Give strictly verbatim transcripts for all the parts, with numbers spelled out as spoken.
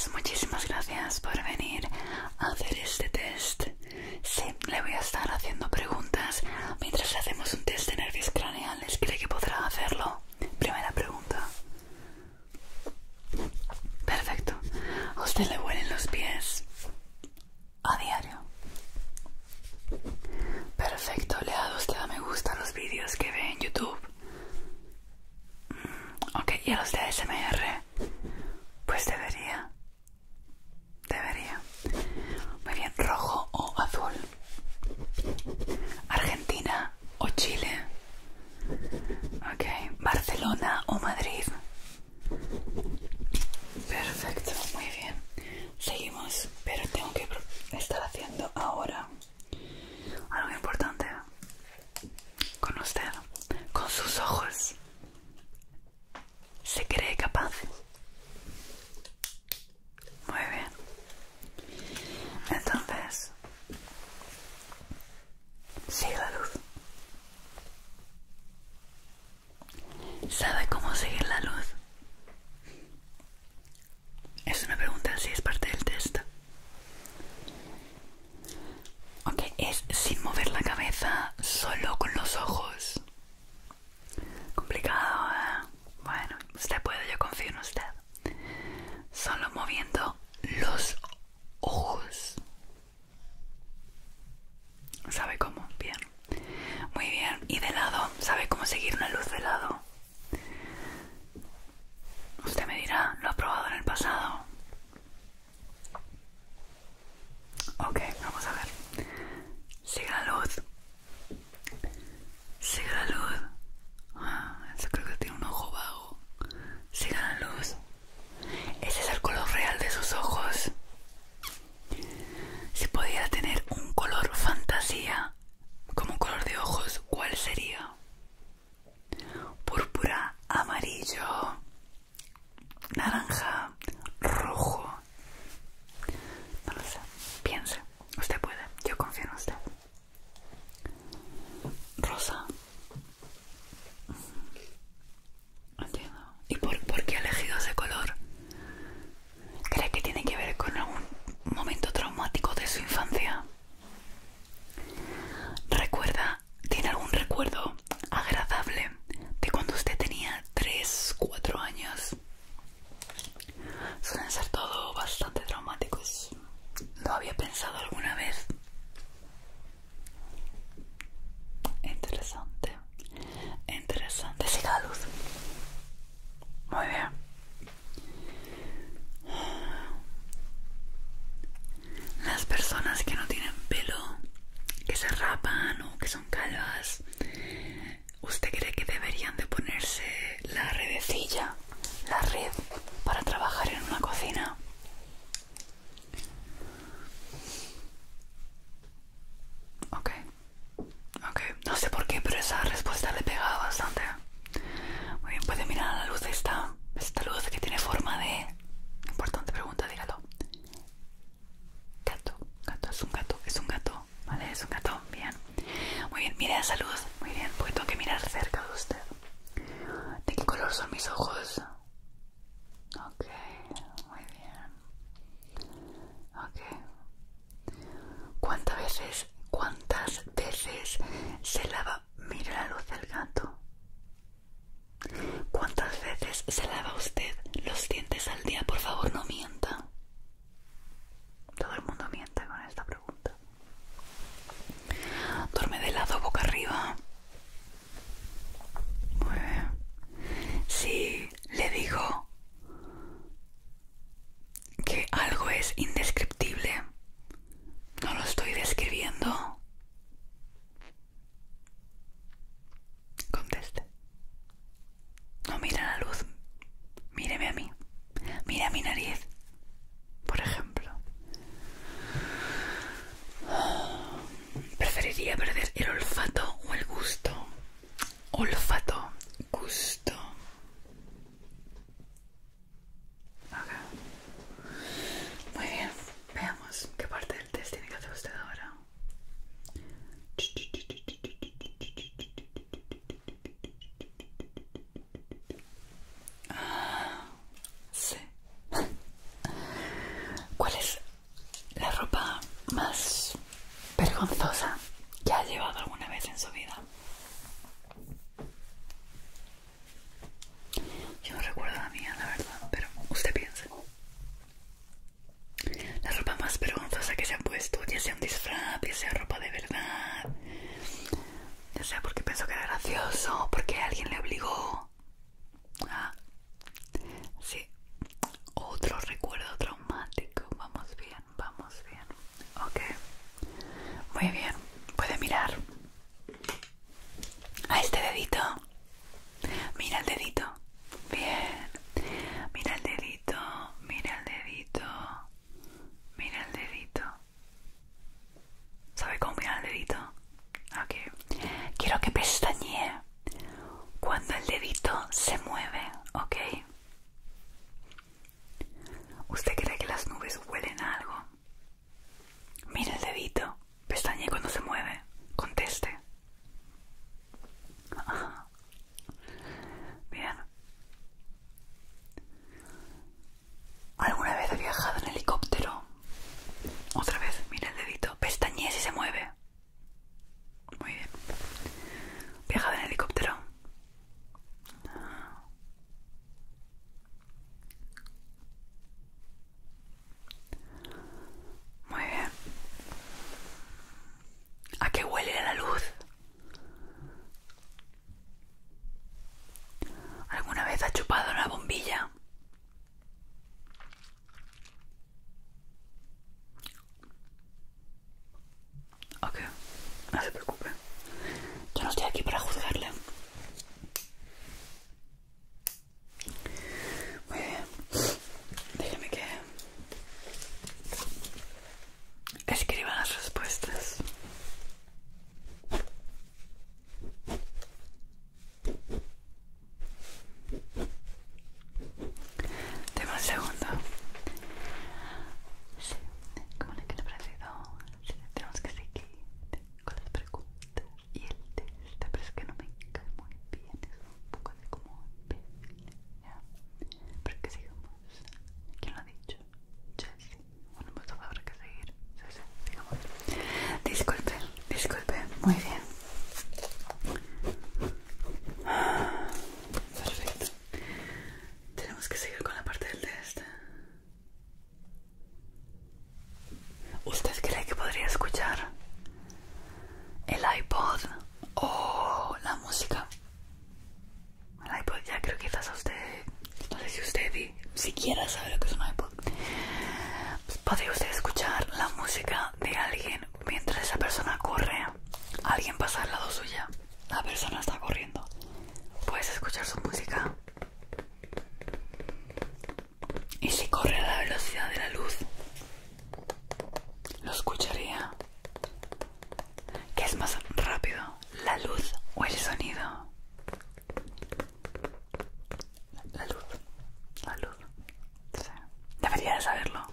Pues muchísimas gracias por venir a hacer este test. Sí, le voy a estar haciendo preguntas mientras le hacemos un test de nervios craneales. ¿Cree que podrá hacerlo? Primera pregunta. Perfecto. ¿A usted le huelen los pies a diario? Perfecto. ¿Le ha dado usted a me gusta a los vídeos que ve en YouTube? Ok, ¿y a los de A S M R? Pues debería. Debería. Muy bien, ¿rojo o azul? ¿Argentina o Chile? Ok, ¿Barcelona o Madrid? Perfecto, muy bien. Seguimos, pero tengo que estar haciendo ahora algo importante con usted, con sus ojos. ¿Se cree capaz? Muy bien. Entonces, sigue la luz. ¿Sabe cómo seguir la luz? Es una pregunta, si es parte del test. Ok, es sin mover la cabeza, solo con los ojos. Complicado, ¿eh? Bueno, usted puede, yo confío en usted. Solo moviendo los ojos. ¿Sabe cómo? Bien. Muy bien. ¿Y de lado? ¿Sabe cómo seguir una luz de lado? Usted me dirá, ¿lo ha probado en el pasado? Ok, vamos a ver. Sigue la luz. Sigue la luz. Ah, yo creo que tiene un ojo vago. Siga la luz. Ese es el color real de sus ojos. Si pudiera tener un color fantasía como color de ojos, ¿cuál sería? Púrpura, amarillo, naranja, rojo. No lo sé. Piense. Usted puede. Yo confío en usted. Rosa. Entiendo. ¿Y por, por qué ha elegido ese color? ¿Cree que tiene que ver con algún momento traumático de su infancia? ¿Recuerda, tiene algún recuerdo agradable de cuando usted tenía tres, cuatro años? Suelen ser todo bastante traumáticos. ¿Lo había pensado alguna vez? Interesante. Interesante. Siga la luz. Muy bien. Las personas que no tienen pelo, que se rapan o que son calvas, ¿usted cree que deberían de ponerse la redecilla, la red, para trabajar en una cocina? Ok, ok, no sé por qué, pero esa respuesta le pega bastante. Muy bien, puede mirar a la luz esta, esta luz que tiene forma de... Importante pregunta, dígalo. Gato, gato, es un gato, es un gato, ¿vale? Es un gato, bien. Muy bien, mire esa luz, muy bien, porque tengo que mirar cerca de usted. ¿De qué color son mis ojos? Ok, muy bien. Ok. ¿Cuántas veces, cuántas veces se lava? Mire la luz del gato. ¿Cuántas veces se lava usted los dientes al día? Por favor, no mienta. Todo el mundo miente con esta pregunta. Duerme de lado, boca arriba. Muy bien. Si le siquiera sabe lo que es un iPod. Pues podría usted escuchar la música de alguien mientras esa persona corre. Alguien pasa al lado suya, la persona está corriendo. Puedes escuchar su música. Y si corre a la velocidad de la luz, lo escucharía. ¿Qué es más rápido, la luz o el sonido? La luz, la luz. Sí. Debería de saberlo.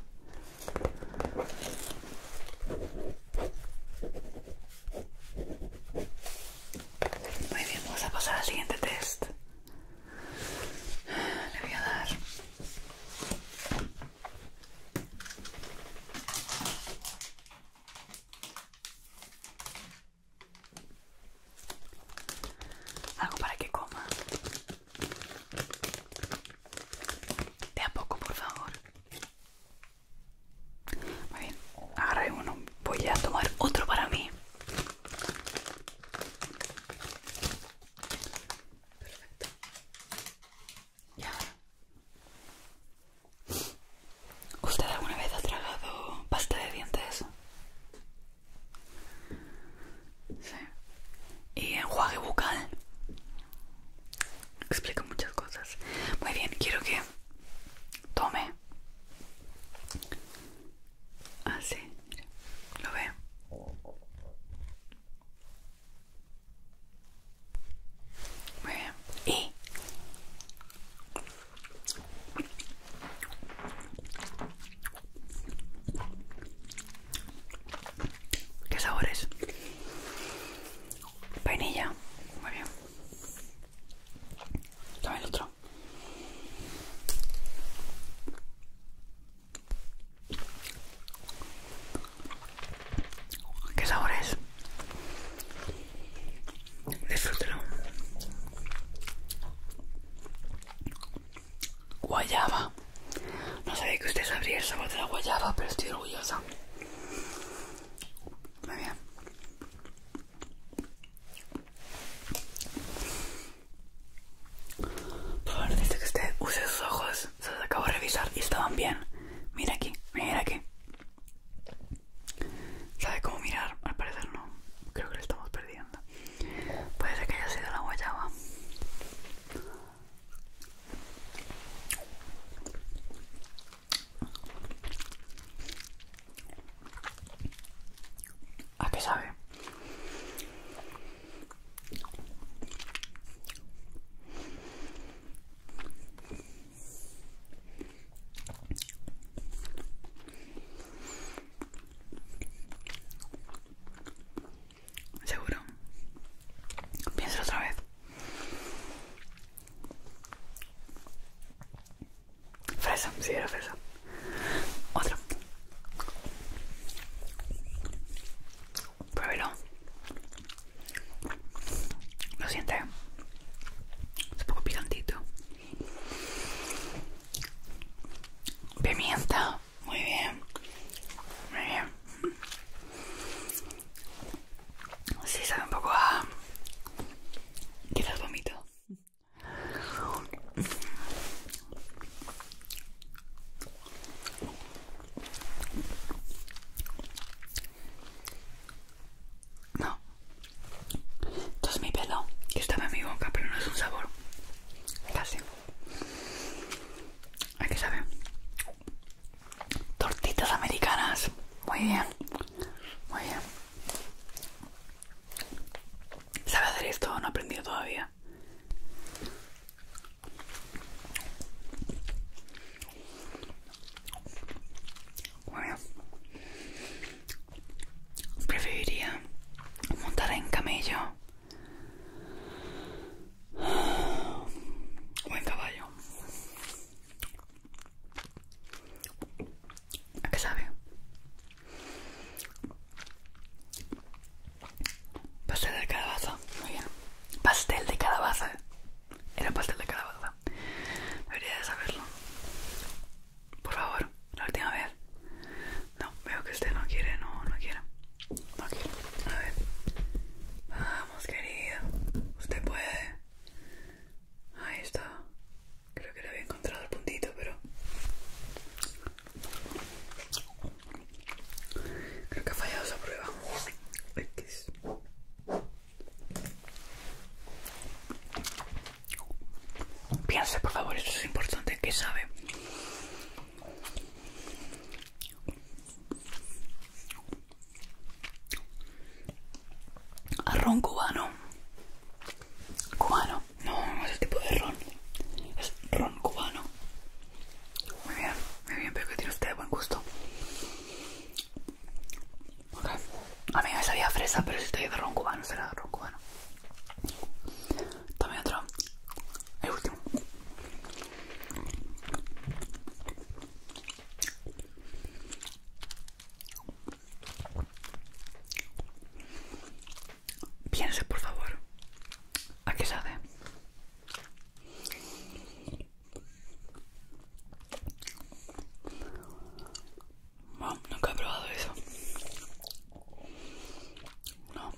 Muy bien, vamos a pasar al siguiente test. Le voy a dar algo para que coma. De a poco, por favor. Muy bien, agarraré uno. Voy a tomar otro para mí. Perfecto. Y ahora, ¿usted alguna vez ha tragado pasta de dientes? Sí. ¿Y enjuague bucal? Explica muchas cosas. Muy bien, quiero que tome. Así, mira, lo ve. Muy bien. Y ¿qué sabor es? Vainilla. Muy bien. Toma el otro. ¿Qué sabor es? Disfrútelo. Guayaba. No sabía que usted sabría el sabor de la guayaba, pero estoy orgullosa. Muy bien. Por favor, necesito que usted use sus ojos. Se los acabo de revisar y estaban bien. Mira aquí, mira aquí. ¿Sabe cómo mirar? Al parecer no. Creo que lo estamos perdiendo. Puede ser que haya sido la guayaba. ¿A qué sabe? ¿Seguro? Piensa otra vez. Fresa, sí era fresa. Otro. Pruébelo. Lo siente. Es un poco picantito. Pimienta. Muy bien. Muy bien. Sí, sabe un poco a... quizás vomito. No. Esto es mi pelo, que estaba en mi boca, pero no es un sabor. Casi. ¿A qué sabe? Tortitas americanas. Muy bien. Muy bien. ¿Sabe hacer esto o no ha aprendido todavía? Muy bien. Preferiría montar en camello o en caballo. ¿A qué sabe? piense, por favor, esto es importante. ¿Qué sabe? A ron cubano. Cubano. No, no es el tipo de ron. Es ron cubano. Muy bien, muy bien, pero que tiene usted buen gusto. Okay. A mí me sabía fresa, pero si estoy de ron cubano, será de ron cubano. Tome otro. El último. Piense, por favor. ¿A qué sabe? No, nunca he probado eso. No.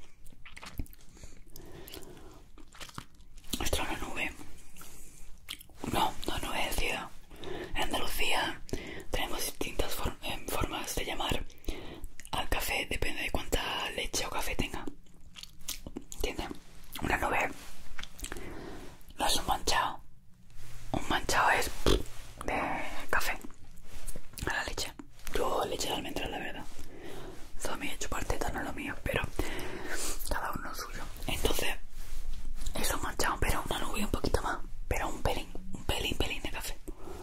Esto es una nube. No, no, no he decidido. En Andalucía tenemos distintas form eh, formas de llamar al café, depende de cuánta leche o café tenga. ¿Entienden? Una nube no es un manchado. Un manchado es de café a la leche. Yo leche de almendra, la verdad. Eso a mí chupar teta no es lo mío, pero cada uno lo suyo. Entonces, es un manchado, pero una nube un poquito más. Pero un pelín, un pelín, pelín de café.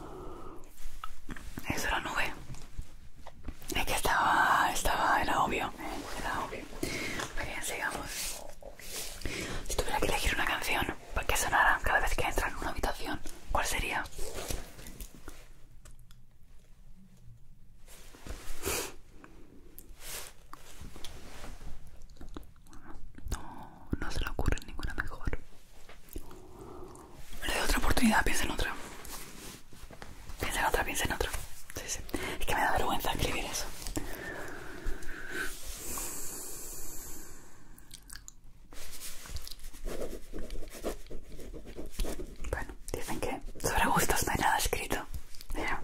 Eso era nube. Es que estaba, estaba, era obvio. Era obvio. Muy bien, sigamos. Si tuviera que elegir una canción para que sonara cada vez que entra en una habitación, ¿cuál sería? No, no se le ocurre ninguna mejor. Le doy otra oportunidad, piensa en otra. Piensa en otra, piensa en otra. Sí, sí. Es que me da vergüenza escribir eso. Bueno, dicen que sobre gustos no hay nada escrito. Mira.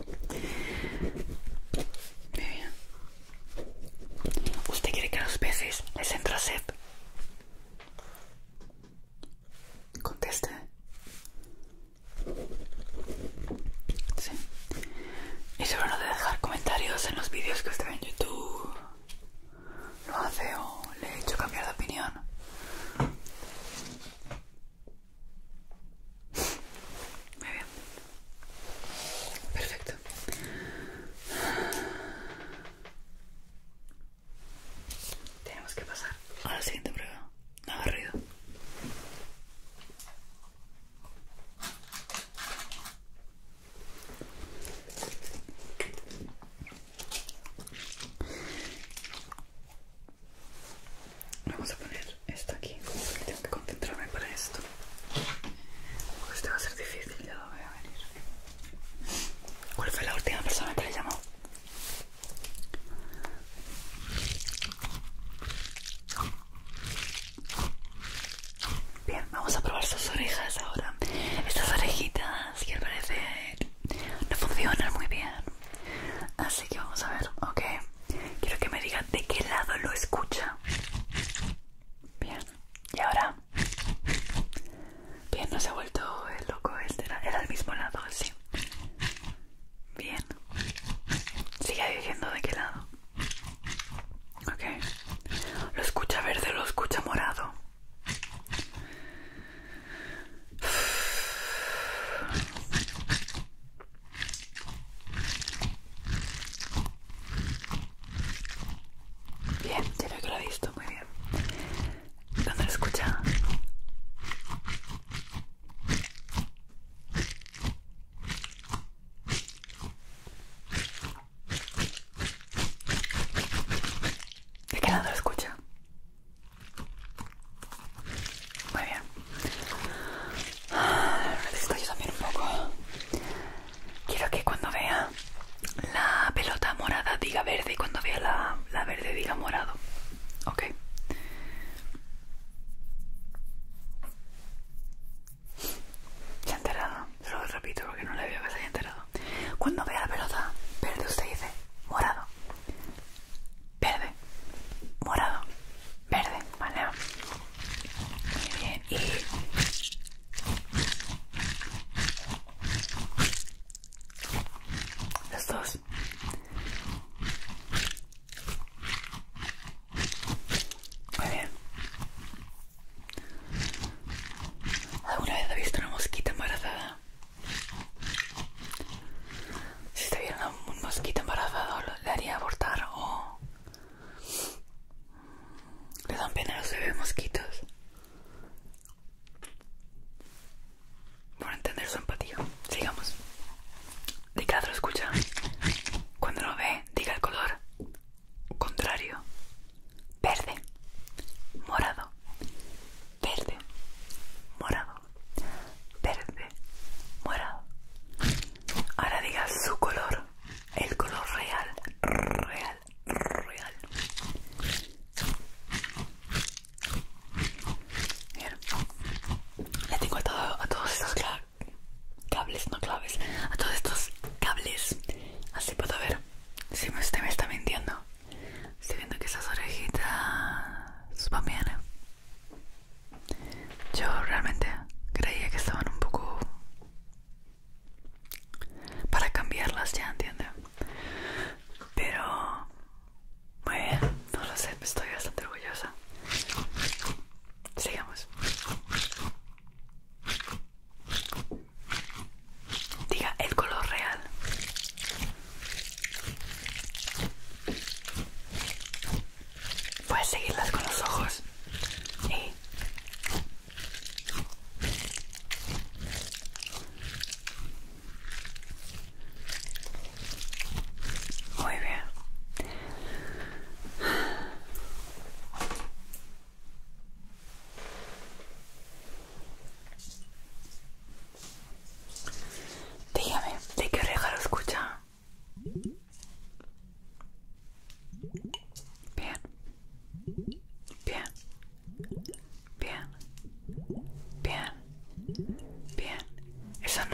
Muy bien. ¿Usted quiere que a los peces les entra sed? Conteste. Sí. Y sobre lo de dejar comentarios en los vídeos que usted ve en YouTube, ¿lo hace o le he hecho cambiar de opinión? Muy bien. Perfecto. Tenemos que pasar a la siguiente prueba. No haga ruido.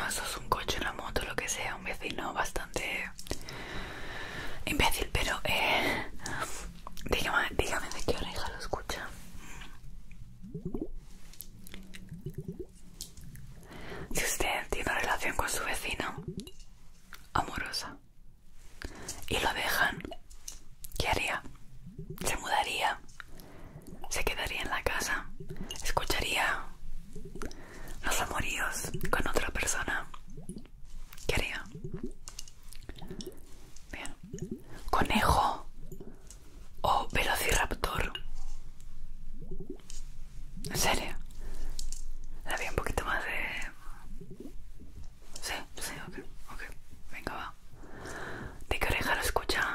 no sos un coche, una moto, lo que sea, un vecino bastante imbécil, pero eh, dígame, dígame de qué oreja lo escucha. Si usted tiene una relación con su vecino amorosa y lo dejan, ¿qué haría? ¿Se mudaría? ¿Se quedaría en la casa? ¿Escucharía los amoríos con otra persona? ¿Qué haría? Bien. ¿Conejo o velociraptor? ¿En serio? Le había un poquito más de... Sí, sí, ok, ok. Venga, va. ¿De qué oreja lo escucha?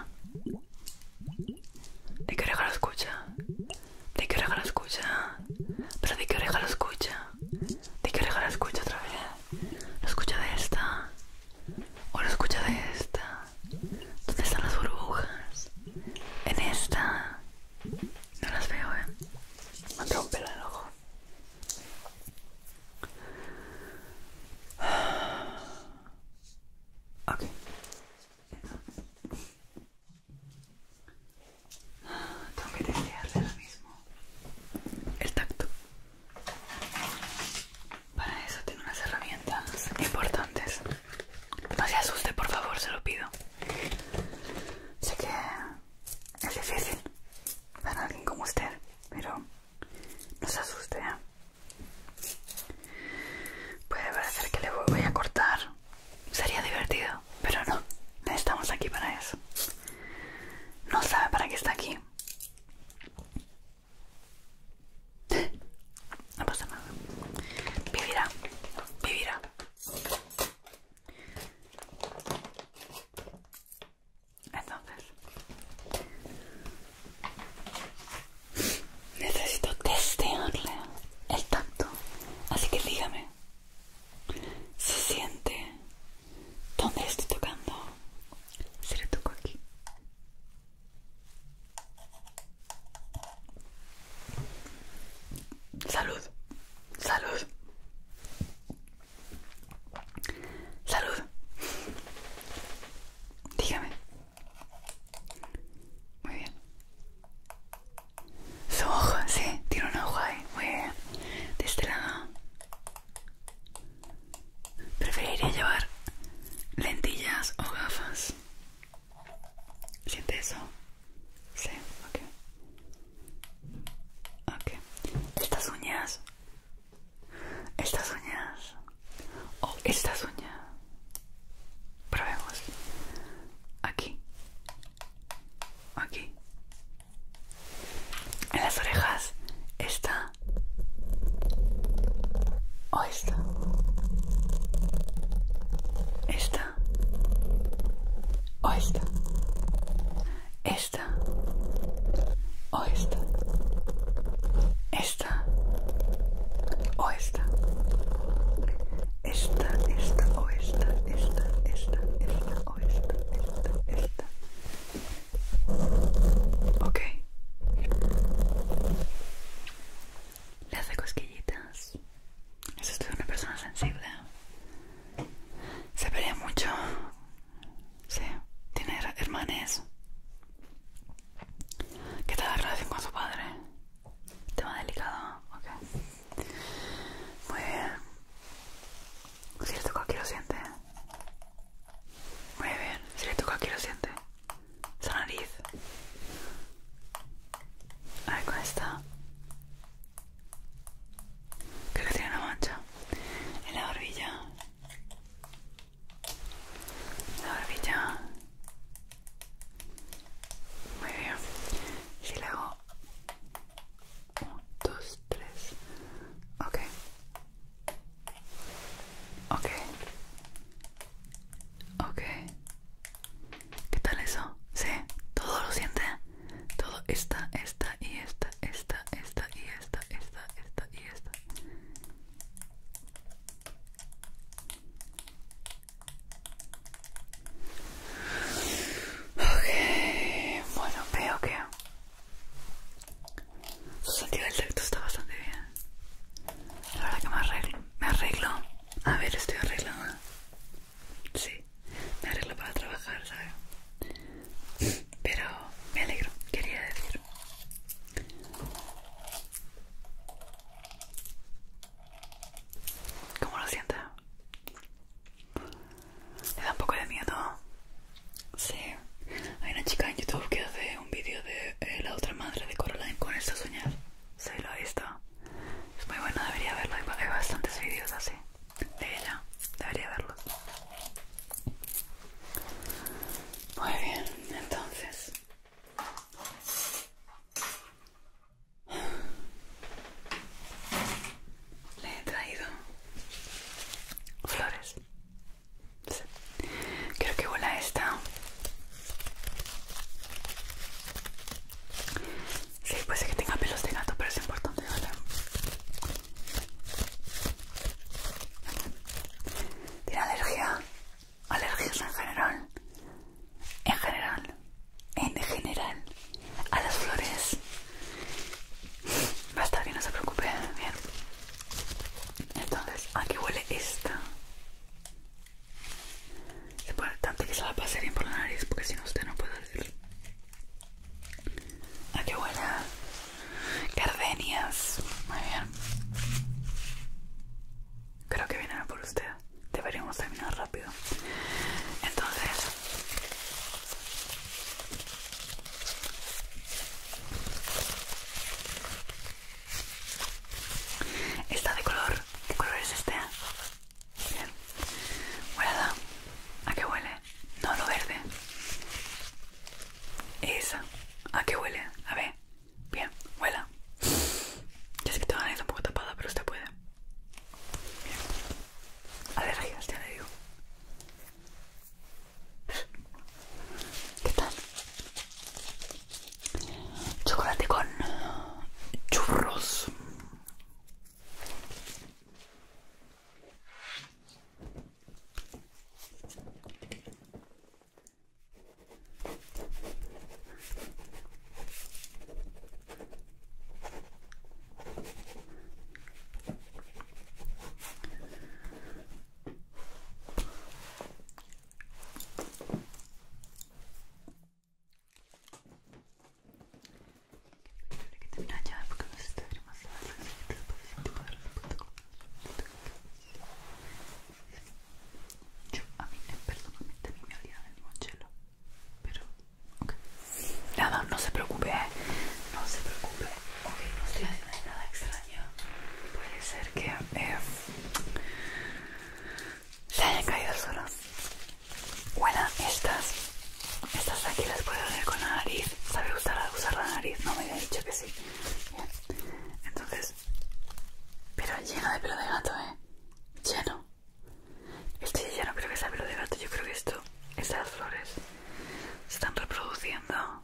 ¿De qué oreja lo escucha? ¿De qué oreja lo escucha? ¿Pero de qué oreja lo escucha? ¿De qué oreja lo escucha otra vez? ¿Lo escucha de esta? ¿O lo escucha de esta? ¿Dónde están las burbujas? ¿En esta? No las veo, eh. Me ha entrado un pelo en el ojo. Ok. Tengo que testearle ahora mismo el tacto. Para eso tengo unas herramientas importantes. No se asuste, por favor, se lo pido. Sé que es difícil para alguien como usted, pero no se asuste, ¿eh? Puede parecer que le voy a cortar. Sería divertido, pero no. No estamos aquí para eso. No sabe para qué está aquí. No pasa nada. Vivirá. Vivirá. Entonces, necesito testearle el tacto. Así que dígame si siente dónde estoy tocando. Si le toco aquí. Salud. Salud. Salud. Dígame. Muy bien. Su ojo, sí, tiene un ojo ahí. Muy bien. De este lado. Preferiría llevar lentillas o gafas. ¿Siente eso? Sí, ok. Ok. Estas uñas. Estas uñas. O estas uñas. Probemos. Aquí. Aquí. En las orejas. Esta. O esta. Esta. O esta. porque si no usted no puede decir. ¿A qué huele? Gardenias. Muy bien. Creo que vienen a por usted. Deberíamos terminar rápido. Entonces, está de color. ¿Qué color es este? Bien. Huela. ¿A qué huele? No, lo verde. Esa. ¿A qué huele? A ver. Bien. Huela. Ya sé que tengo la nariz un poco tapada, pero usted puede. Bien. Alergias, ya le digo. ¿Qué tal? Chocolate con churros. Yo, a mí, personalmente, a mí me olía el limoncello, pero, ok. Nada, no se preocupe, ¿eh? No se preocupe. Ok, no estoy haciendo nada extraño. Puede ser que eh, se hayan caído al suelo. Bueno, estas, estas de aquí las puedo oler con la nariz. ¿Sabe usar, usar la nariz? No me había dicho que sí. Bien. Entonces, pero lleno de pelo de gato, ¿eh? Lleno. Estoy lleno, creo que es pelo de gato. Yo creo que esto, estas flores se están reproduciendo.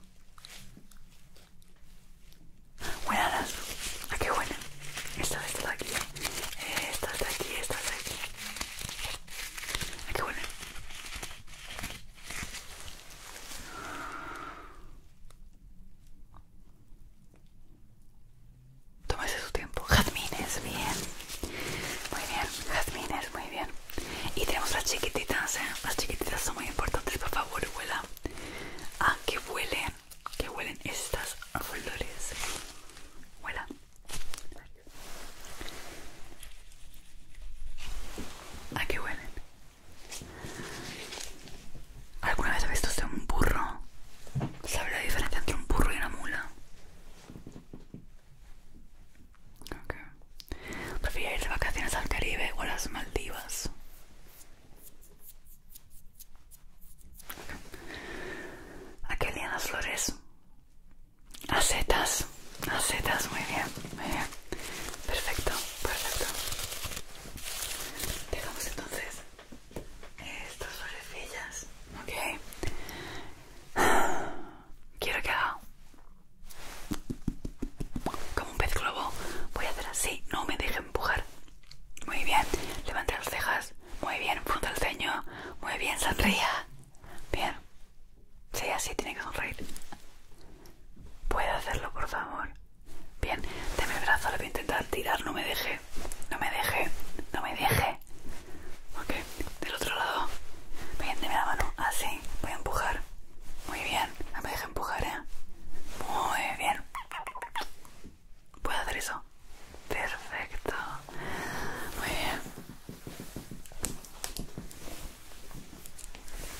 Buenas. ¿A qué huelen? Estas, estas de aquí. Estas de aquí, estas de aquí. ¿A qué huelen? Tómese su tiempo. Jazmines, bien. Muy bien, jazmines, muy bien. Y tenemos las chiquititas, ¿eh? Las chiquititas son muy importantes, por favor, huela. ¿A qué huelen? ¿Qué huelen estas flores? Huela. ¿A qué huelen? ¿Alguna vez ha visto usted un burro? ¿Sabe la diferencia entre un burro y una mula? Okay. ¿Prefiere ir de vacaciones al Caribe o a las Maldivas? Okay. ¿A qué olían las flores? A setas. A setas, muy bien, muy bien. Perfecto, perfecto. Dejamos entonces estas florecillas. Ok. Quiero que haga como un pez globo. Voy a hacer así, no me deje empujar. Muy bien, levante las cejas. Muy bien, frunta el ceño. Muy bien, sonría. Bien. Sí, así tiene que sonreír. ¿Puede hacerlo, por favor? Bien, deme el brazo, le voy a intentar tirar. No me deje, no me deje, no me deje. Ok, del otro lado. Bien, deme la mano, así. Voy a empujar. Muy bien, no me deje empujar, ¿eh? Muy bien. ¿Puedo hacer eso? Perfecto. Muy bien.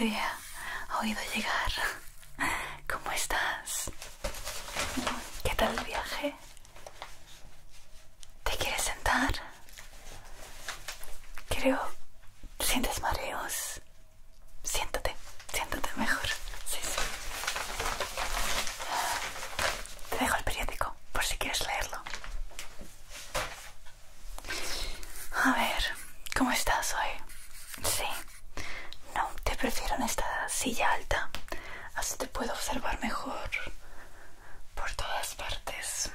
había oído llegar. ¿Cómo estás? ¿Qué tal el viaje? ¿Te quieres sentar? Creo... ¿Sientes mareos? Siéntate, siéntate mejor. Sí, sí. Te dejo el periódico por si quieres leerlo. A ver, ¿cómo estás hoy? Sí. No, te prefiero en esta silla alta. Así te puedo observar mejor por todas partes.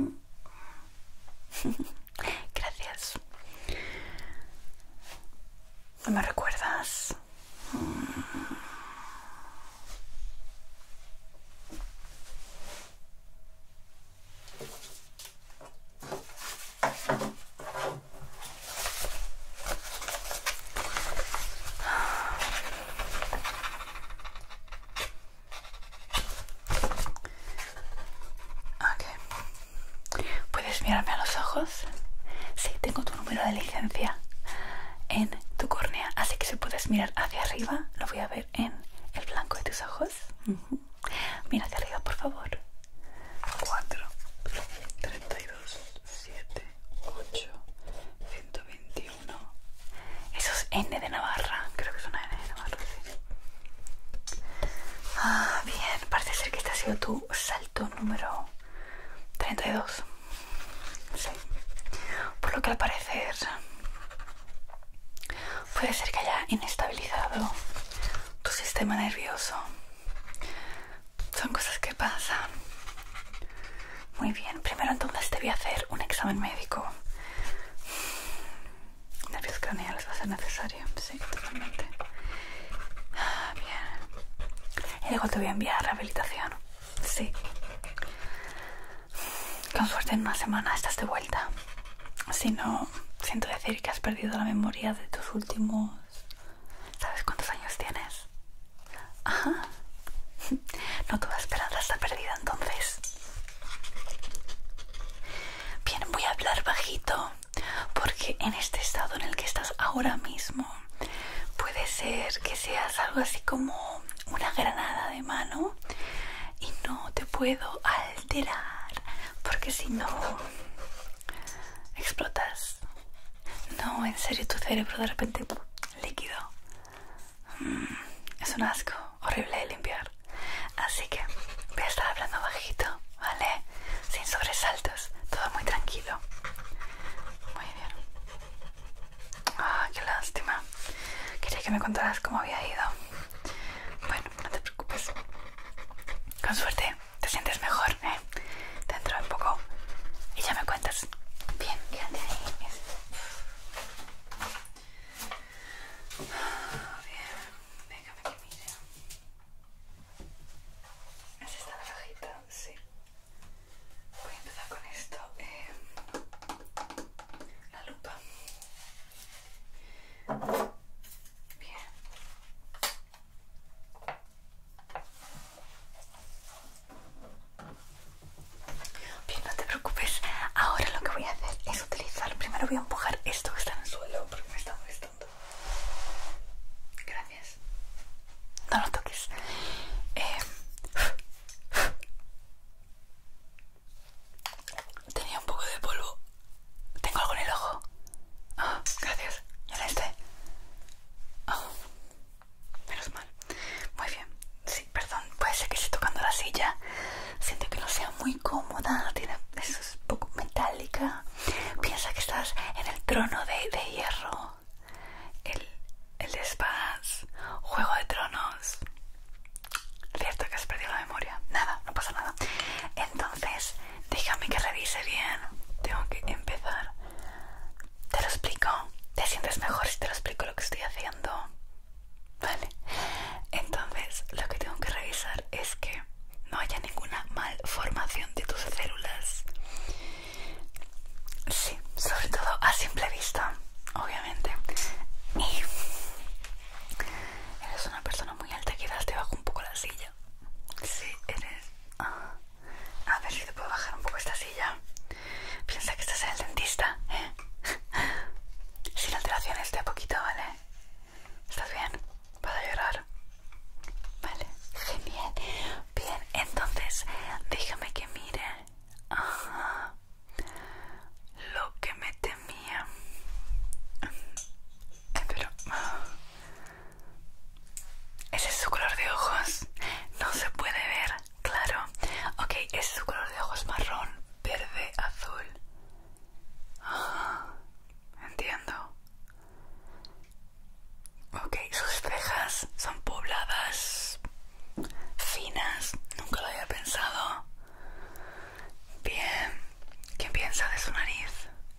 Gracias. ¿No me recuerdas? ¿Puedes mirarme a los ojos? Sí, tengo tu número de licencia en tu córnea, así que si puedes mirar hacia arriba, lo voy a ver en el blanco de tus ojos. Uh-huh. Mira hacia arriba, por favor. cuatro, treinta y dos, siete, ocho, ciento veintiuno. Eso es N de Navarra, creo que es una N de Navarra, sí. Ah, bien, parece ser que este ha sido tu salto número treinta y dos. Sí. Por lo que al parecer puede ser que haya inestabilizado tu sistema nervioso. Son cosas que pasan. Muy bien, primero entonces te voy a hacer un examen médico. Nervios craneales va a ser necesario. Sí, totalmente. Ah, bien. Y luego te voy a enviar a rehabilitación. Sí. Con suerte en una semana estás de vuelta. Si no, siento decir que has perdido la memoria de tus últimos... ¿Sabes cuántos años tienes? Ajá. No toda esperanza está perdida entonces. Bien, voy a hablar bajito porque en este estado en el que estás ahora mismo puede ser que seas algo así como una granada de mano y no te puedo alterar porque si no explotas. No, en serio, tu cerebro de repente líquido. Mm, es un asco horrible de limpiar. Así que voy a estar hablando bajito, ¿vale? Sin sobresaltos, todo muy tranquilo. Muy bien. Ah, qué lástima. Quería que me contaras cómo había ido. Bueno, no te preocupes. Con suerte te sientes mejor, ¿eh? Dentro de poco. Y ya me cuentas. Bien, quédate ahí. Bien, déjame que mire. ¿Es esta la cajita? Sí. Voy a empezar con esto. Eh, la lupa. Bien. Bien, no te preocupes. Ahora lo que voy a hacer es utilizar... Primero voy a empujar esto que está en el suelo porque me está molestando. Gracias. No lo toques. Eh... Tenía un poco de polvo. Tengo algo en el ojo. Ah, gracias. ¿Y en este? Oh, menos mal. Muy bien. Sí, perdón. Puede ser que esté tocando la silla. Siento que no sea muy cómoda. Tiene... Eso es un poco metálica. Piensa que estás en el trono de, de hierro. El, el de espadas. Juego de Tronos. Cierto que has perdido la memoria. Nada, no pasa nada. Entonces, déjame que revise bien. Tengo que empezar. Te lo explico. Te sientes mejor si te lo explico lo que estoy haciendo. Vale. Entonces, lo que tengo que revisar es que no haya ninguna malformación de tus células. Sí, sobre todo a simple vista. de su nariz.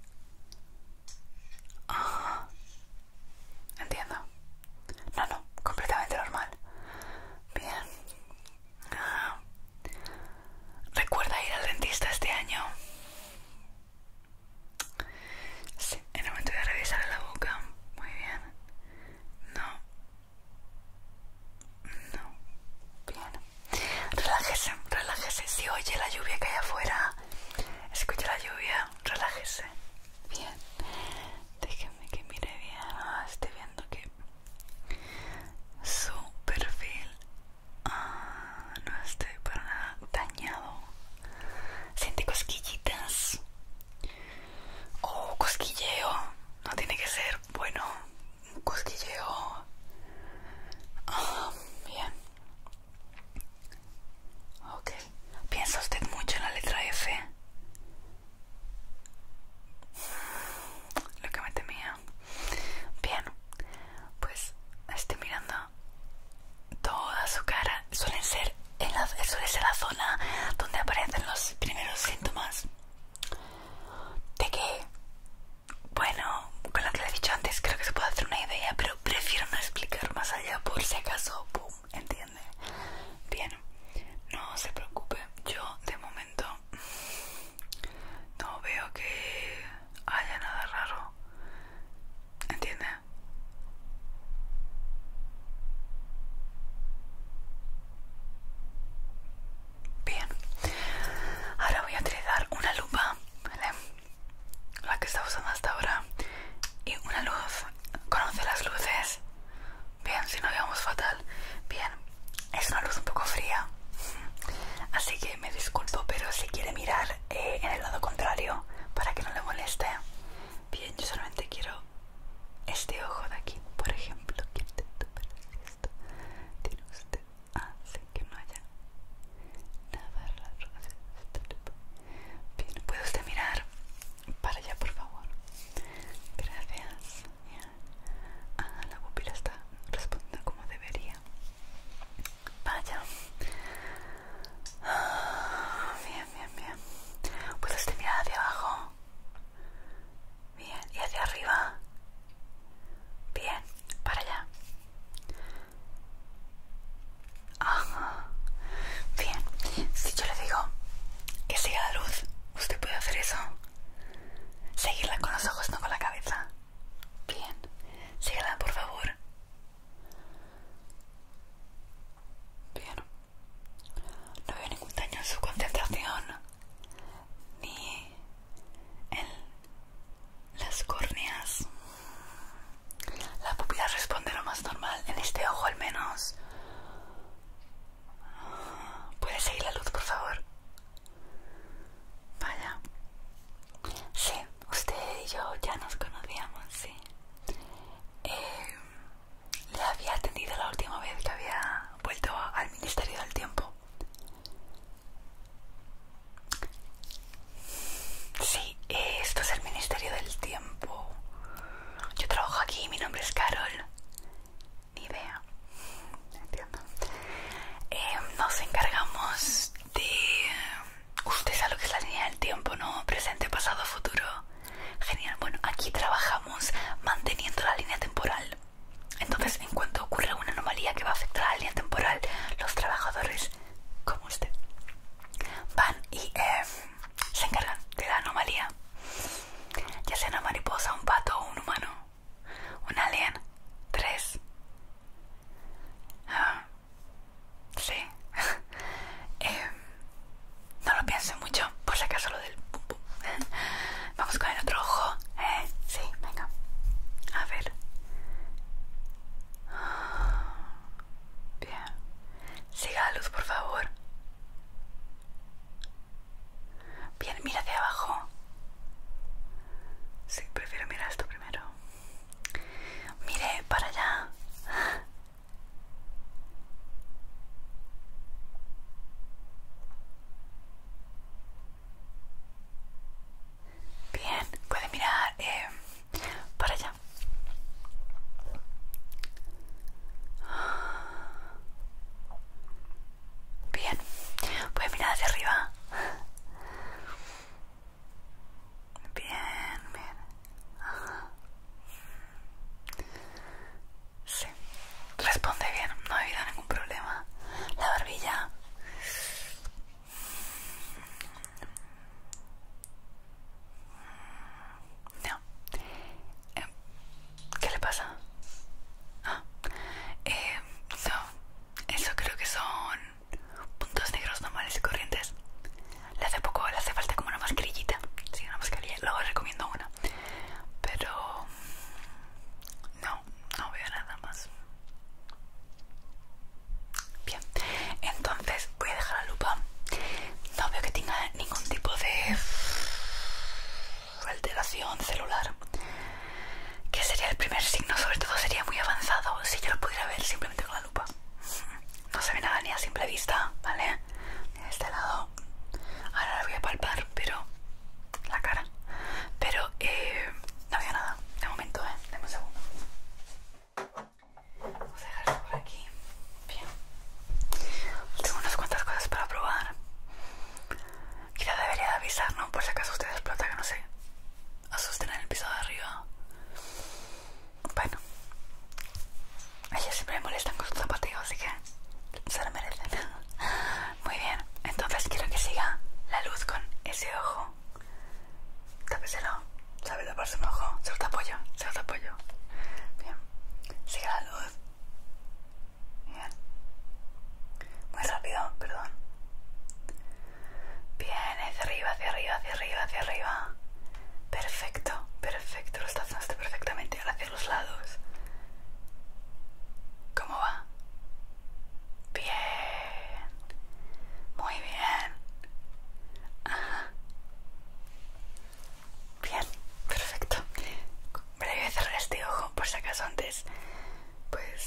Ajá. Entiendo. No, no, completamente normal. Bien. Ajá. ¿Recuerda ir al dentista este año? Sí, en el momento de revisar la boca. Muy bien. No. No. Bien. Relájese, relájese. Si oye la lluvia que hay afuera, escucha la lluvia, relájese. radiación celular, que sería el primer signo. Sobre todo sería muy avanzado si yo lo pudiera ver simplemente con la lupa. No se ve nada ni a simple vista, ¿vale? En este lado, ahora la voy a palpar, pero la cara, pero eh, no veo nada de momento, ¿eh? Dame un segundo. Vamos a dejarlo por aquí. Bien. Tengo unas cuantas cosas para probar. Quizá debería de avisar, ¿no? Por si acaso ustedes explota, que no sé, asusten en el piso de arriba. Bueno, ellos siempre me molestan con su zapateo, así que se lo merecen. Muy bien, entonces quiero que siga la luz con ese ojo. Tápeselo. ¿Sabe taparse un ojo? Se lo tapo yo, se lo tapo yo. Bien, sigue la luz. Bien. Muy rápido, perdón. Bien, hacia arriba, hacia arriba, hacia arriba, hacia arriba. Perfecto, perfecto, lo está haciendo perfectamente. Ahora hacia los lados. ¿Cómo va? Bien. Muy bien. Ajá. Bien, perfecto. Voy a cerrar este ojo por si acaso antes, pues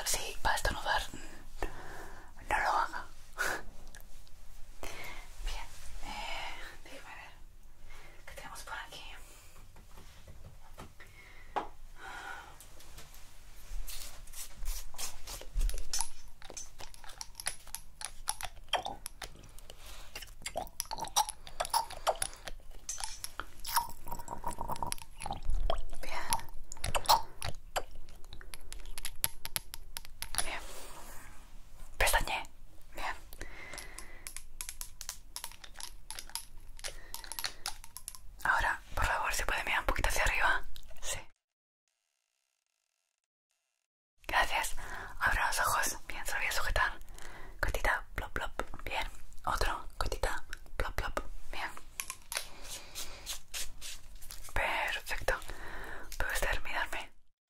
estornudar, sí, va a estornudar. No lo haga. Bien, eh, déjame ver. ¿Qué tenemos por aquí? Bien. Bien. Pestañé. Bien. Ahora, por favor, ¿se puede mirar un poquito hacia arriba? Sí. Gracias. Abra los ojos. Bien, se lo voy a sujetar. Gotita, plop, plop. Bien. Otro. Gotita, plop, plop. Bien. Perfecto. ¿Puede usted mirarme?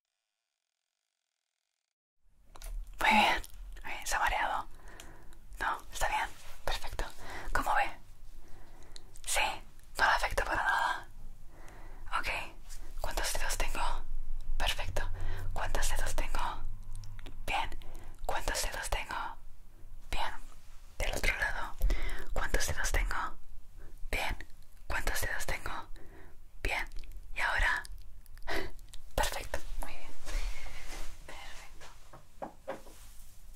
Muy bien. Muy bien. ¿Se ha mareado? No, está bien. Perfecto. ¿Cómo ve? Sí, no le afecta para nada. Ok. ¿Cuántos dedos tengo? Perfecto. ¿Cuántos dedos tengo? Bien. ¿Cuántos dedos tengo? Bien. Del otro lado. ¿Cuántos dedos tengo? Bien. ¿Cuántos dedos tengo? Bien. ¿Y ahora? Perfecto. Muy bien. Perfecto.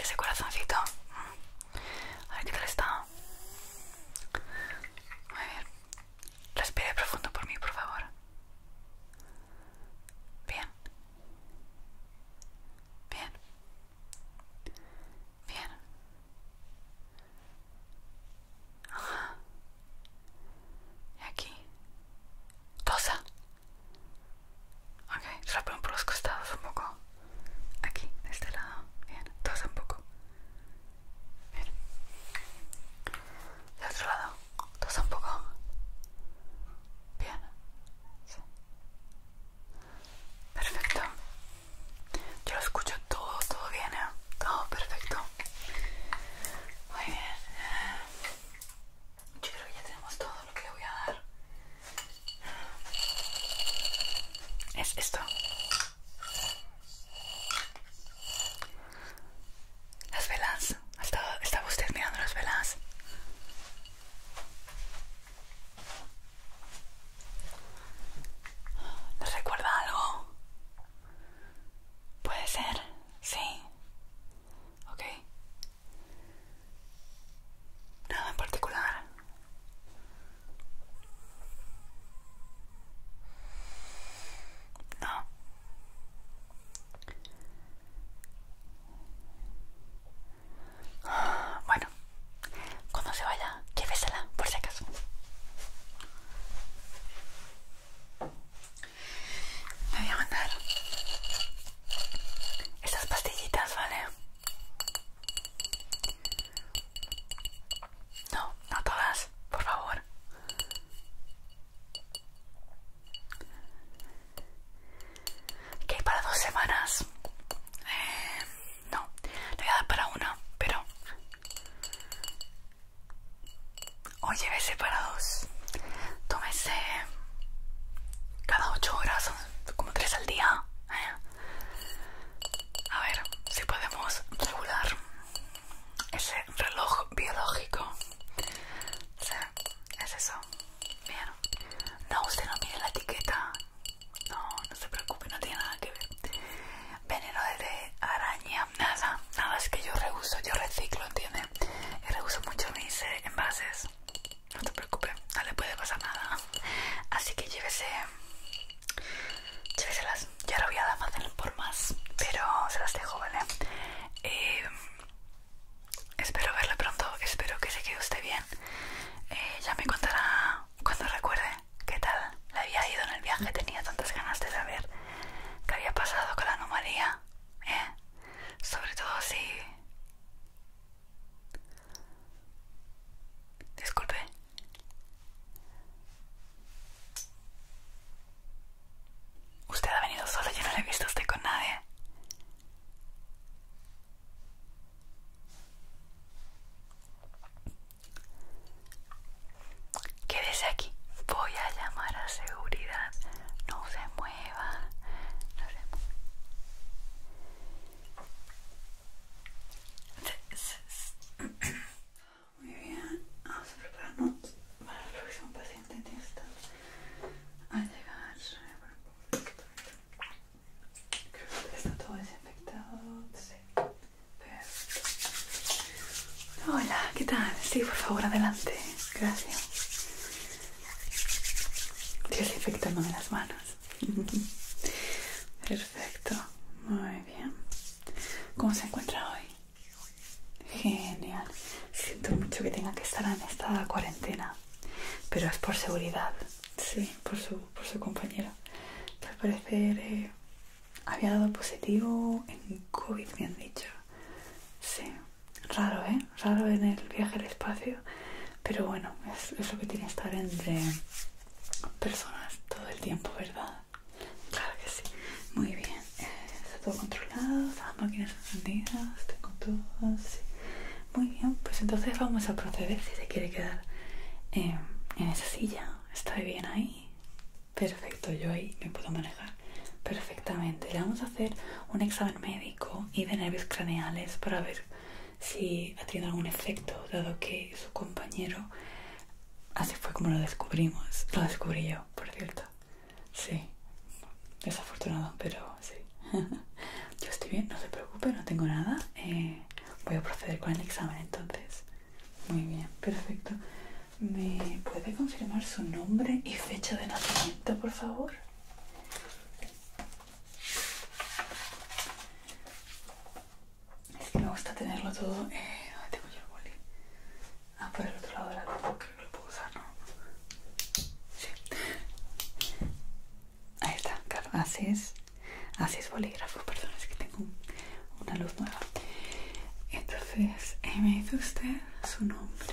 ese corazoncito. A ver qué tal está. Muy bien. Respire profundo por mí, por favor. Bien. Bien. Bien. Ajá. Y aquí. Tosa. Ok, rápido por los costados un poco. Aquí, de este lado. Bien, tosa un poco. Bien. De otro lado. Tosa un poco. Bien. Sí. Perfecto. Yo lo escucho todo, todo bien, ¿eh? Todo perfecto. Muy bien. Yo creo que ya tenemos todo lo que le voy a dar. Es esto. Las velas. ¿Estaba, estaba usted mirando las velas? ¿Les recuerda algo? Puede ser. Sí. Ok. Nada en particular. No. Bueno, cuando se vaya, llévesela, por si acaso. Me voy a mandar estas pastillitas, ¿vale? No, no todas, por favor. Que hay para dos semanas. Eh, no, le voy a dar para una, pero... O llévese para dos. Tómese cada ocho horas, son como tres al día. ¿eh? A ver si podemos regular ese reloj biológico. Sí, es eso. Bien. No, usted no mire la etiqueta. No, no se preocupe, no tiene nada que ver. Veneno de araña, nada. Nada, es que yo reuso, yo reciclo, ¿entiende? Y reuso mucho mis eh, envases. No te preocupes, no le puede pasar nada. Así que llévese... Lléveselas. Ya ahora voy a almacenar por más, pero se las dejo, ¿vale? Eh, espero verla pronto, espero que se quede usted bien. Eh, ya me contará cuando recuerde qué tal le había ido en el viaje. Tenía tantas ganas de saber qué había pasado con la anomalía, ¿eh? Sobre todo si... Disculpe. Usted ha venido solo, yo no le he visto a usted con nadie. Quédese aquí. Voy a llamar a seguridad. No se mueva. No se mueva. Muy bien. Vamos a prepararnos para el próximo paciente. Ya está. Al llegar. Creo que está todo desinfectado. Sí. Perfecto. Hola, ¿qué tal? Sí, por favor, adelante. Gracias. Desinfectándome las manos. Perfecto. Muy bien. ¿Cómo se encuentra hoy? Genial. Siento mucho que tenga que estar en esta cuarentena, pero es por seguridad. Sí, por su, por su compañero, que al parecer eh, había dado positivo en COVID, me han dicho. Sí, raro, ¿eh? Raro en el viaje al espacio, pero bueno, es, es lo que tiene estar entre personas todo el tiempo, ¿verdad? Claro que sí. Muy bien. Eh, está todo controlado, las máquinas encendidas, tengo todo, sí. Muy bien, pues entonces vamos a proceder si se quiere quedar eh, en esa silla. ¿Está bien ahí? Perfecto, yo ahí me puedo manejar perfectamente. Le vamos a hacer un examen médico y de nervios craneales para ver si ha tenido algún efecto, dado que su compañero, así fue como lo descubrimos. Lo descubrí yo, por cierto. Sí, desafortunado, pero sí. Yo estoy bien, no se preocupe, no tengo nada. Eh, voy a proceder con el examen entonces. Muy bien, perfecto. ¿Me puede confirmar su nombre y fecha de nacimiento, por favor? Es que me gusta tenerlo todo. Eh, ¿Dónde tengo yo el boli? Ah, por el otro lado de la luz. Creo que lo puedo usar, ¿no? Sí. Ahí está, claro. Así es. Así es bolígrafo. Perdón, es que tengo un, una luz nueva. Entonces, eh, me dice usted su nombre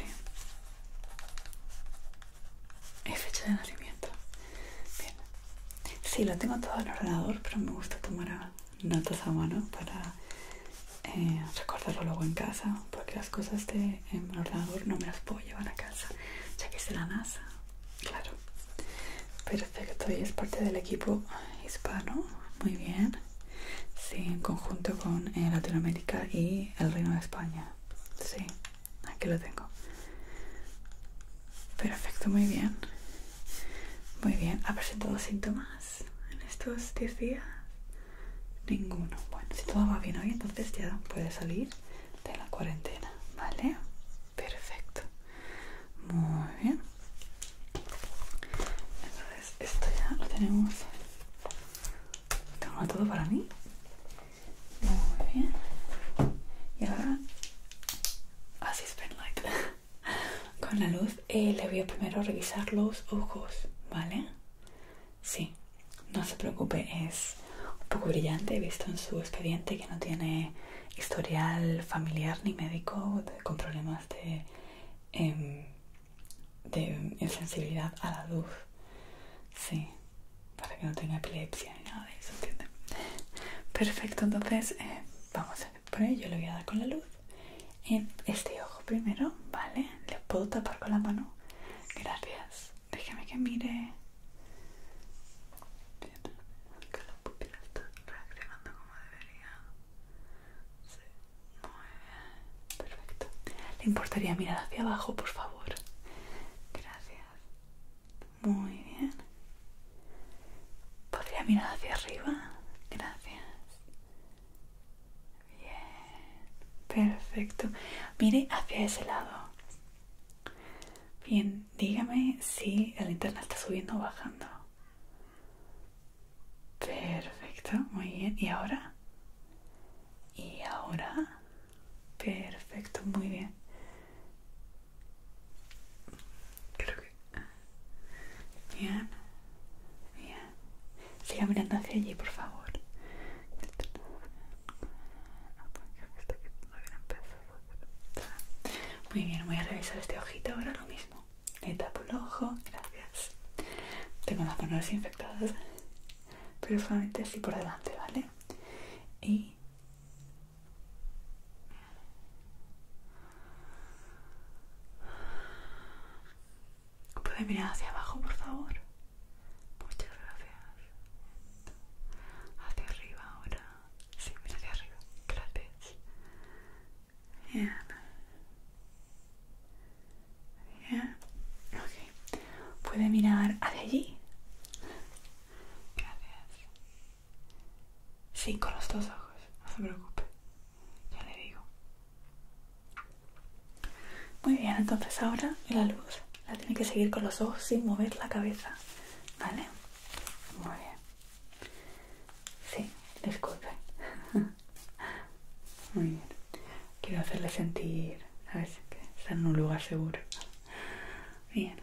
y fecha de nacimiento. Bien. Sí, lo tengo todo en el ordenador, pero me gusta tomar notas a mano para eh, recordarlo luego en casa, porque las cosas de en el ordenador no me las puedo llevar a casa, ya que es de la NASA. Claro. Perfecto, y es parte del equipo hispano. Muy bien. Sí, en conjunto con eh, Latinoamérica y el Reino de España. Sí, aquí lo tengo. Perfecto, muy bien. Muy bien. ¿Ha presentado síntomas en estos diez días? Ninguno. Bueno, si todo va bien hoy, entonces ya puede salir de la cuarentena, ¿vale? Perfecto. Muy bien. Entonces, esto ya lo tenemos. Tengo todo para mí. Muy bien. Y ahora, así es pen light. Con la luz eh, le voy a primero revisar los ojos, ¿vale? Sí, no se preocupe, es un poco brillante. He visto en su expediente que no tiene historial familiar ni médico de, con problemas de, eh, de insensibilidad a la luz. Sí, para que no tenga epilepsia ni nada de eso, ¿entienden? Perfecto, entonces eh, vamos a por ello. Le voy a dar con la luz en este ojo primero, ¿vale? ¿Le puedo tapar con la mano? Gracias. Déjame que mire. Que la pupila está reaccionando como debería. Sí, muy bien. Perfecto. ¿Le importaría mirar hacia abajo, por favor? Gracias. Muy bien. ¿Podría mirar hacia arriba? Gracias. Bien. Perfecto. Mire hacia ese lado. Bien, dígame si la linterna está subiendo o bajando. Perfecto, muy bien. ¿Y ahora? ¿Y ahora? Perfecto, muy bien. Creo que... Bien, bien. Siga mirando hacia allí, por favor. Muy bien, voy a revisar este ojito ahora lo mismo. Le tapo el ojo, gracias. Tengo las manos desinfectadas, pero solamente así por delante, ¿vale? Y... ¿puede mirar hacia abajo, por favor? Muchas gracias. Hacia arriba ahora. Sí, mira hacia arriba. Gracias. Bien. Bien. Ok. ¿Puede mirar hacia allí? Gracias. Sí, con los dos ojos. No se preocupe. Ya le digo. Muy bien, entonces ahora la luz la tiene que seguir con los ojos sin mover la cabeza. ¿Vale? Muy bien. Sí, disculpe. Muy bien. Quiero hacerle sentir, ¿sabes? Que está en un lugar seguro. Bien.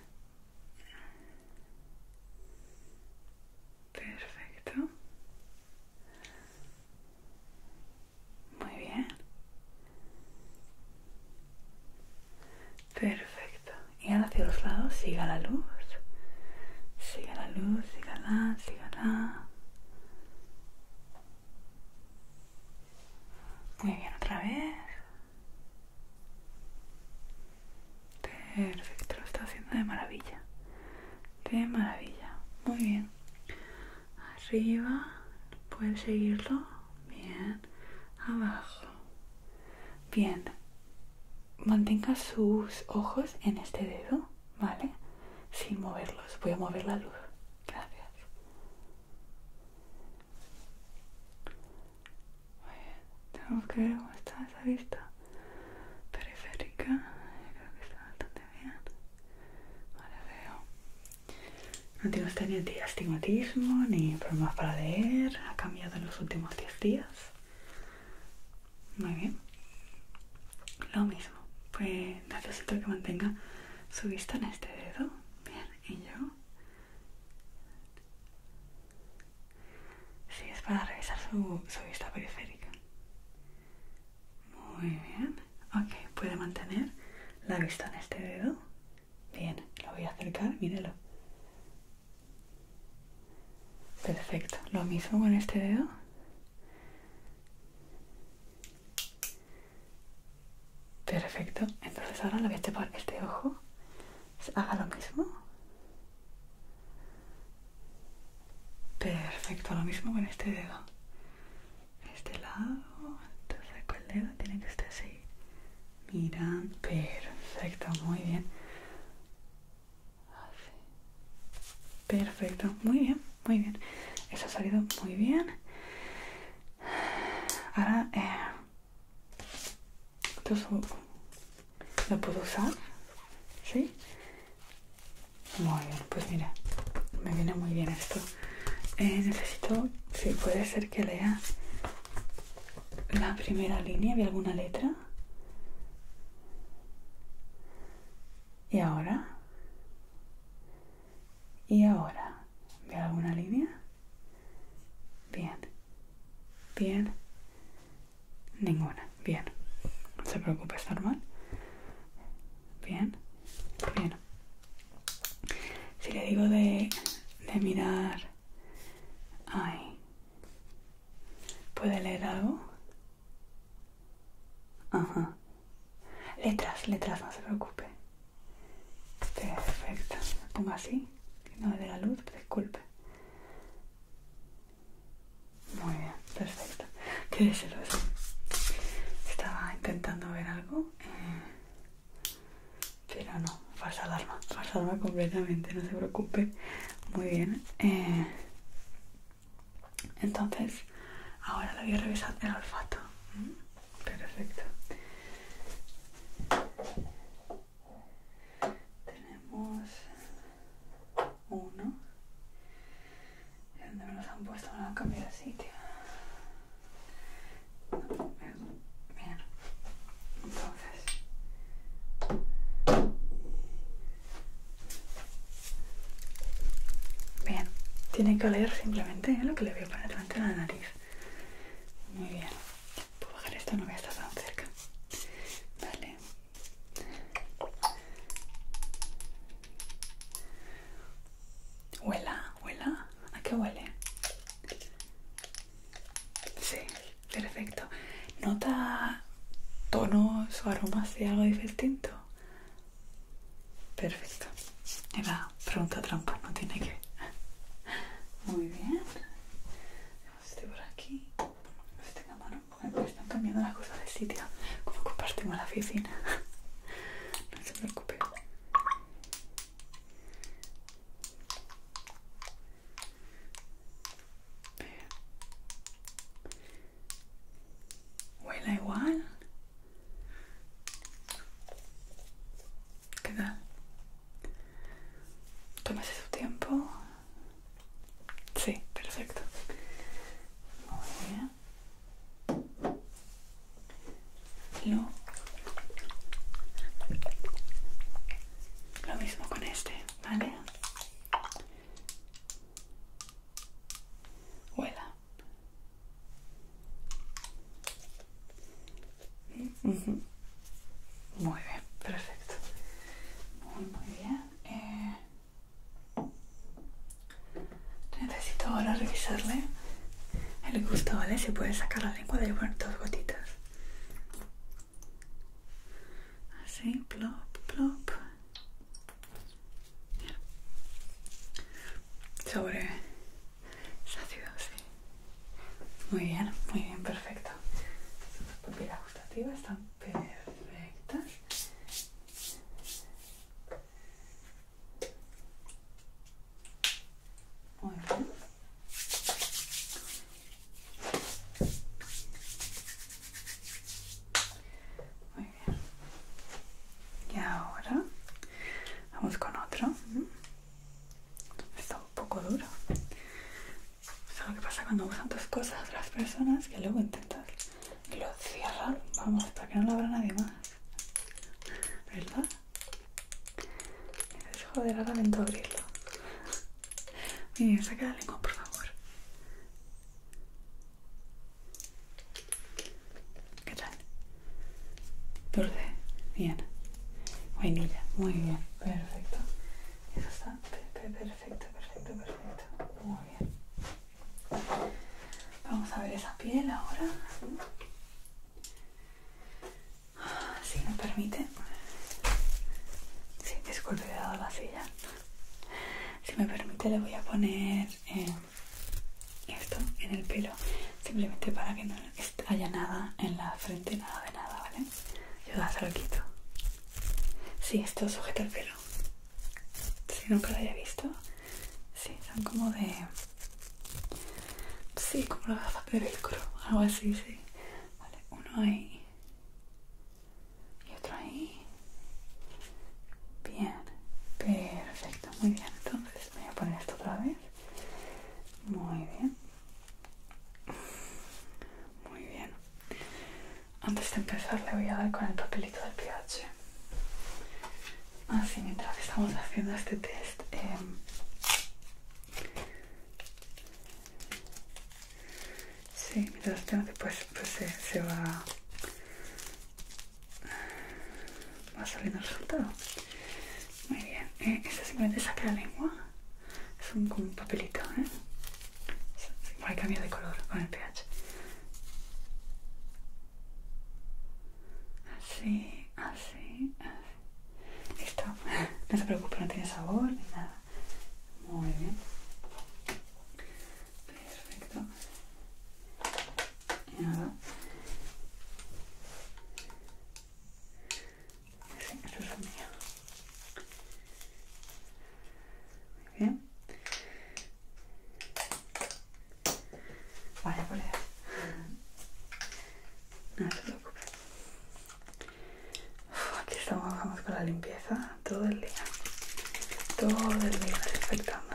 Perfecto. Muy bien. Perfecto. Y ahora hacia los lados, siga la luz. Siga la luz, sígala, sígala. Muy bien, otra vez. Perfecto, lo está haciendo de maravilla. De maravilla. Muy bien. Arriba. Pueden seguirlo. Bien. Abajo. Bien. Mantenga sus ojos en este dedo, ¿vale? Sin moverlos. Voy a mover la luz. Gracias. Muy bien. Tenemos que ver cómo está esa vista. periférica. Creo que está bastante bien. Ahora veo. No tiene usted ni astigmatismo ni problemas para leer. Ha cambiado en los últimos diez días. Muy bien. Lo mismo. Pues necesito que mantenga su vista en este dedo. Bien. Y yo. Sí, es para revisar su, su vista periférica. Muy bien. Ok, puede mantener la vista en este dedo. Bien, lo voy a acercar, mírelo. Perfecto. Lo mismo con este dedo. Perfecto. Entonces ahora le voy a tapar este ojo. Haga lo mismo. Perfecto, lo mismo con este dedo. Este lado. Entonces con el dedo tiene que estar así. Mira, perfecto, muy bien. Así. Perfecto, muy bien, muy bien. Eso ha salido muy bien. Ahora, eh, entonces, ¿lo puedo usar? ¿Sí? Muy bien, pues mira, me viene muy bien esto. Eh, necesito, si sí, puede ser que lea la primera línea de alguna letra. ¿Y ahora? ¿Y ahora? ¿Ve alguna línea? Bien. Bien. Ninguna. Bien. No se preocupe, es normal. Bien. Bien. Si le digo de, de mirar... Ay. ¿Puede leer algo? Ajá. Letras, letras, no se preocupe. Perfecto. Me pongo así. No de la luz, disculpe. Muy bien, perfecto. Quédeselo así. Estaba intentando ver algo, eh, pero no, falsa alarma, falsa alarma completamente, no se preocupe. Muy bien. Eh, entonces, ahora le voy a revisar el olfato. Perfecto. Tenemos uno. ¿Y dónde me los han puesto? Me lo han cambiado de sitio. Bien. Entonces. Bien. Tiene que oler simplemente, ¿eh? Lo que le voy a poner delante de la nariz. Muy bien. Puedo bajar esto, no voy a estar tan cerca. Vale. Huela, huela. ¿A qué huele? Sí, perfecto. ¿Nota tonos o aromas de algo distinto? Perfecto. Era pregunta trampa, no tiene que. Muy bien. Estoy por aquí. Este cámara, porque están cambiando las cosas de sitio. Como compartimos la oficina. No se preocupe. Huela igual. ¿Qué tal? Tómese su tiempo. Sí, perfecto. Muy bien. Lo, lo mismo con este, ¿vale? Huela. Uh-huh. Muy bien, perfecto. Muy, muy bien. Eh, necesito ahora revisarle el gusto, ¿vale? Si puede sacar la lengua, le voy a poner dos gotitas. Así, plop, plop. Bien. Sobre ácido, sí. Muy bien, muy bien, perfecto. Las pupilas gustativas están perfectas. Muy bien. Muy bien. personas que luego intentan y lo cierran, vamos, para que no lo abra nadie más, ¿verdad? Dices, joder, ahora lento abrirlo. Muy bien, saca la lengua, por favor. ¿Qué tal? Dulce, bien. Vainilla, muy bien, perfecto. Eso está perfecto, perfecto, perfecto, perfecto. Muy bien. Vamos a ver esa piel ahora. Si me permite. Sí, disculpe, he dado la silla. Si me permite, le voy a poner eh, esto en el pelo, simplemente para que no haya nada en la frente, nada de nada, ¿vale? Yo ya se lo quito. Sí, esto sujeta el pelo. Si nunca lo haya visto. Sí, son como de... Sí, como las gafas de velcro, algo así, sí. Vale, uno ahí. Y otro ahí. Bien, perfecto, muy bien. Entonces voy a poner esto otra vez. Muy bien. Muy bien. Antes de empezar le voy a dar con el papelito del pH. Así, mientras estamos haciendo este test, eh, sí, mientras tanto, pues, pues se, se va, va saliendo el resultado. Muy bien. Eh, este simplemente saca la lengua. Es un, como un papelito, ¿eh? Igual cambia de color con el pH. Así, así, así. Listo. No se preocupe, no tiene sabor ni nada. Muy bien. Perfecto. Y nada. Sí, esto es el mío. Muy bien. Vale, por ahí. No se preocupe. Uf, aquí estamos, vamos con la limpieza todo el día. Todo el día desinfectando.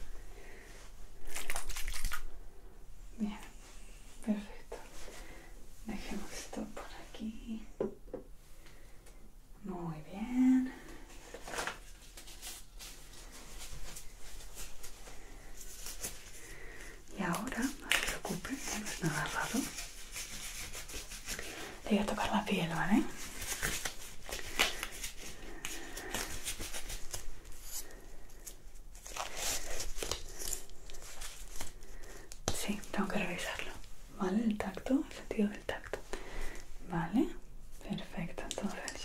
Bien, perfecto. Dejemos esto por aquí. Muy bien. Y ahora, no se preocupe, no es nada raro. Le voy a tocar la piel, ¿vale? Sí, tengo que revisarlo. ¿Vale? El tacto, el sentido del tacto. Vale, perfecto. Entonces,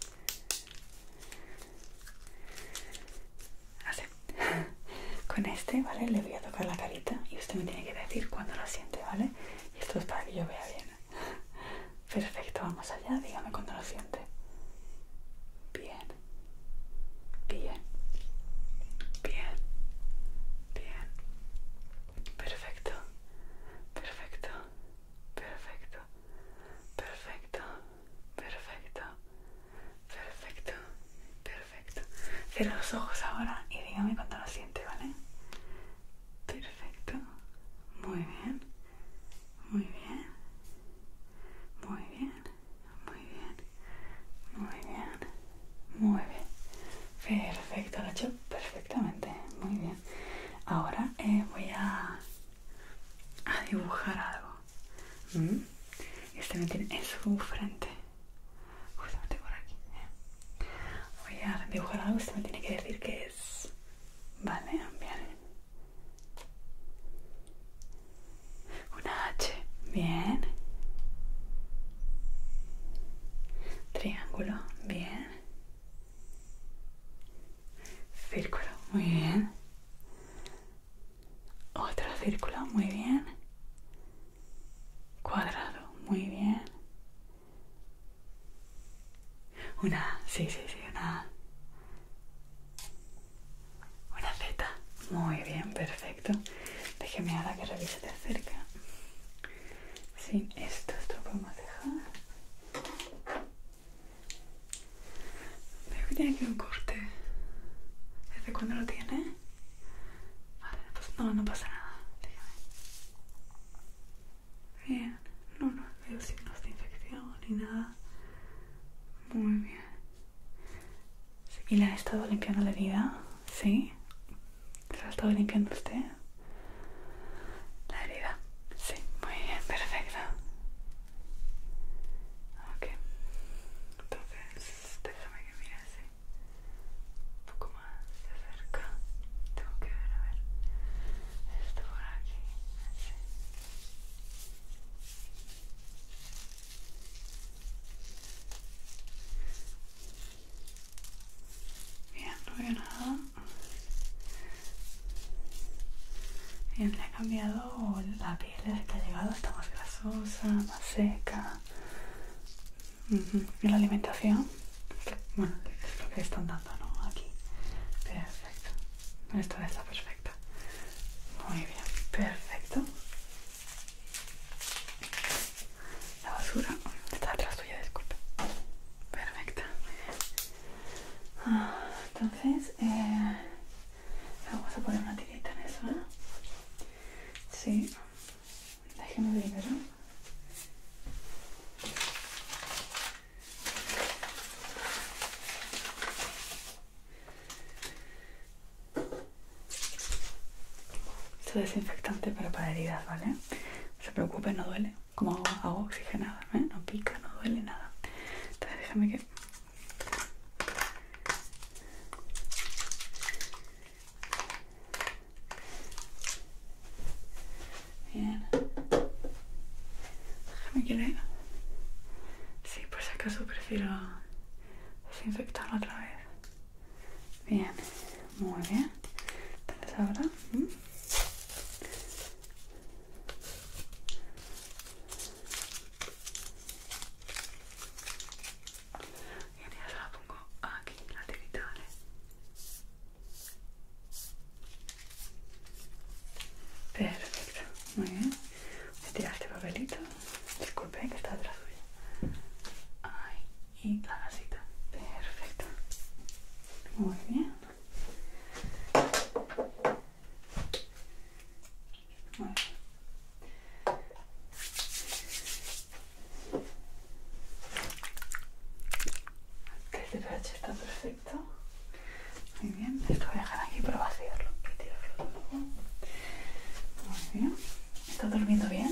así. Con este, ¿vale? Le voy a tocar la carita y usted me tiene que decir cuándo lo siente, ¿vale? Y esto es para que yo vea bien. Perfecto, vamos allá. Dígame cuándo lo siente. Bien. Bien. Bien. Bien. Perfecto. Perfecto. Perfecto. Perfecto. Perfecto. Perfecto. Perfecto. Cierra los ojos ahora y dígame cuándo lo siente, ¿vale? Perfecto. Muy bien. Muy bien. Muy bien. Muy bien. Muy bien. Muy bien. Perfecto, lo he hecho perfectamente. Muy bien. Ahora eh, voy a, a dibujar algo. ¿Mm? Este me tiene en su frente. Justamente por aquí. ¿eh? Voy a dibujar algo. Este me tiene que decir qué es. Vale, bien. Una H. Bien. Triángulo. Bien. Círculo. Muy bien. Otro círculo. Muy bien. Cuadrado. Muy bien. Una, sí, sí, sí, una Una Z. Muy bien, perfecto. Déjeme ahora que revise de cerca. Sí, esto, esto lo podemos dejar. Veo que tiene aquí un corte. ¿Desde cuándo lo tiene? Vale, pues no, no pasa nada. Déjame. Muy bien. ¿Y le han estado limpiando la herida? ¿Sí? ¿Se la ha estado limpiando usted? La herida. Sí, muy bien, perfecto. Ok. Entonces, déjame que mire así. Un poco más de cerca. Tengo que ver, a ver. Esto por aquí. Así. Bien, no veo nada. Bien, le ha cambiado la piel desde que ha llegado, está más grasosa, más seca. Uh-huh. ¿Y la alimentación? Bueno, es lo que están dando, ¿no? Aquí. Perfecto. Esta está perfecta. Muy bien, perfecto. La basura está detrás tuya, disculpe. Perfecta, muy bien. Ah, entonces, eh, vamos a poner una tirita en eso, ¿eh? Sí. Déjeme primero. Esto es desinfectante, pero para heridas, ¿vale? No se preocupe, no duele. Como hago, hago oxigenada, ¿eh? No pica, no duele nada. Entonces déjame que... Bien. Déjame que le... Sí, por si acaso prefiero desinfectarlo otra vez. Bien, muy bien. Entonces ahora... ¿Mm? Bien, ya se la pongo aquí, la tirita, ¿vale? Perfecto, muy bien. Voy a tirar este papelito. Disculpe, que está detrás suya. Ahí, y la gasita. Perfecto. Muy bien. Muy bien. El test de pH está perfecto. Muy bien. Esto voy a dejar aquí para vaciarlo. Retirarlo luego. Muy bien. ¿Está durmiendo bien?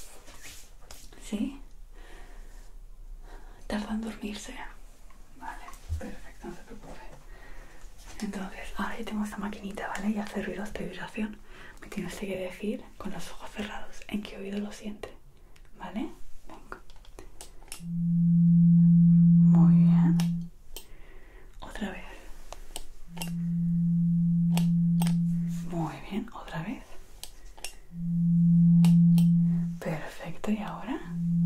¿Sí? ¿Tarda en dormirse? Vale, perfecto, no se preocupe. Entonces, ahora yo tengo esta maquinita, ¿vale? Y hace ruidos de vibración. Me tienes que decir, con los ojos cerrados, en qué oído lo siente. ¿Vale? Venga. Muy bien. Otra vez. Muy bien, otra vez. Perfecto, ¿y ahora?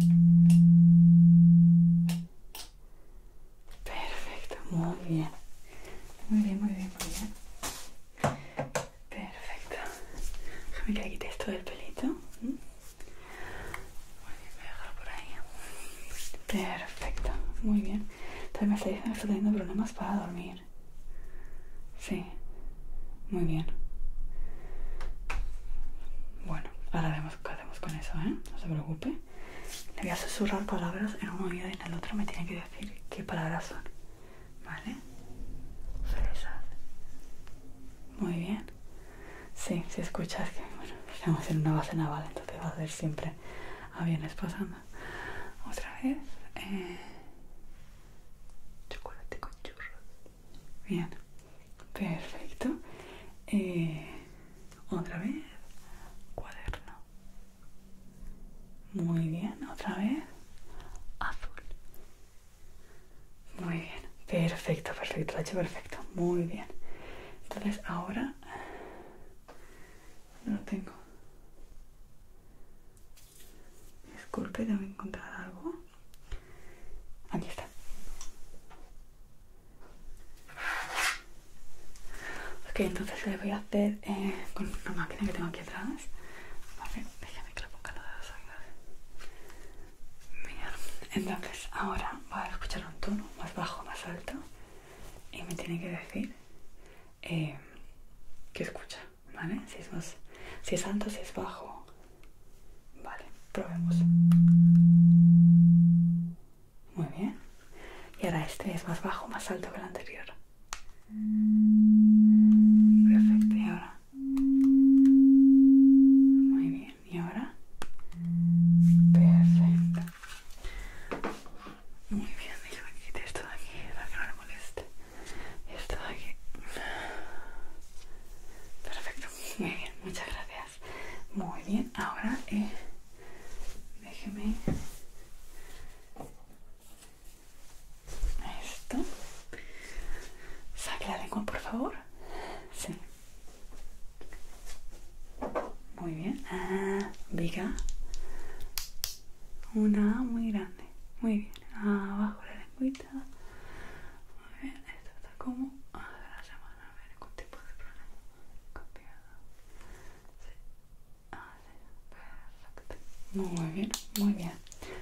Perfecto, muy bien. Muy bien, muy bien, muy bien. Perfecto. Déjame que le quite esto del pelito. Muy bien, voy a dejarlo por ahí. Perfecto, muy bien. Entonces me está diciendo que está teniendo problemas para dormir. Sí, muy bien. Bueno, ahora vemos qué hacemos con eso, ¿eh? No se preocupe. Le voy a susurrar palabras en un oído y en el otro me tiene que decir qué palabras son. ¿Vale? Fresas. Muy bien. Sí, si escuchas que, bueno, estamos en una base naval, entonces va a ser siempre aviones pasando. Otra vez. Eh, chocolate con churros. Bien. Perfecto. Eh, otra vez. Cuaderno. Muy bien. Otra vez. Azul. Muy bien. Perfecto, perfecto. Lo he hecho perfecto. Muy bien. Entonces ahora... No lo tengo. Disculpe, tengo que encontrar algo. Aquí está. Ok, entonces le voy a hacer eh, con una máquina que tengo aquí atrás. Vale, déjame que lo ponga los dos oídos. Bien, entonces ahora voy a escuchar un tono más bajo, más alto. Y me tiene que decir eh, qué escucha, ¿vale? Si es más, si es alto, si es bajo. Vale, probemos. Muy bien. Y ahora ahora este es más bajo o más alto que el anterior. Perfecto, y ahora. Muy bien, y ahora. Perfecto. Muy bien, déjame que quite esto de aquí para que no le moleste. Y esto de aquí. Perfecto, muy bien, muchas gracias. Muy bien, ahora eh, déjeme esto. Saque la lengua, por favor. Sí. Muy bien. Ah, viga. Una A muy grande. Muy bien. Abajo la lengüita. Muy bien. Esto está como hace la semana. A ver, ningún tipo de problema. Copiado. Sí. Ah, sí. Perfecto. Muy bien, muy bien.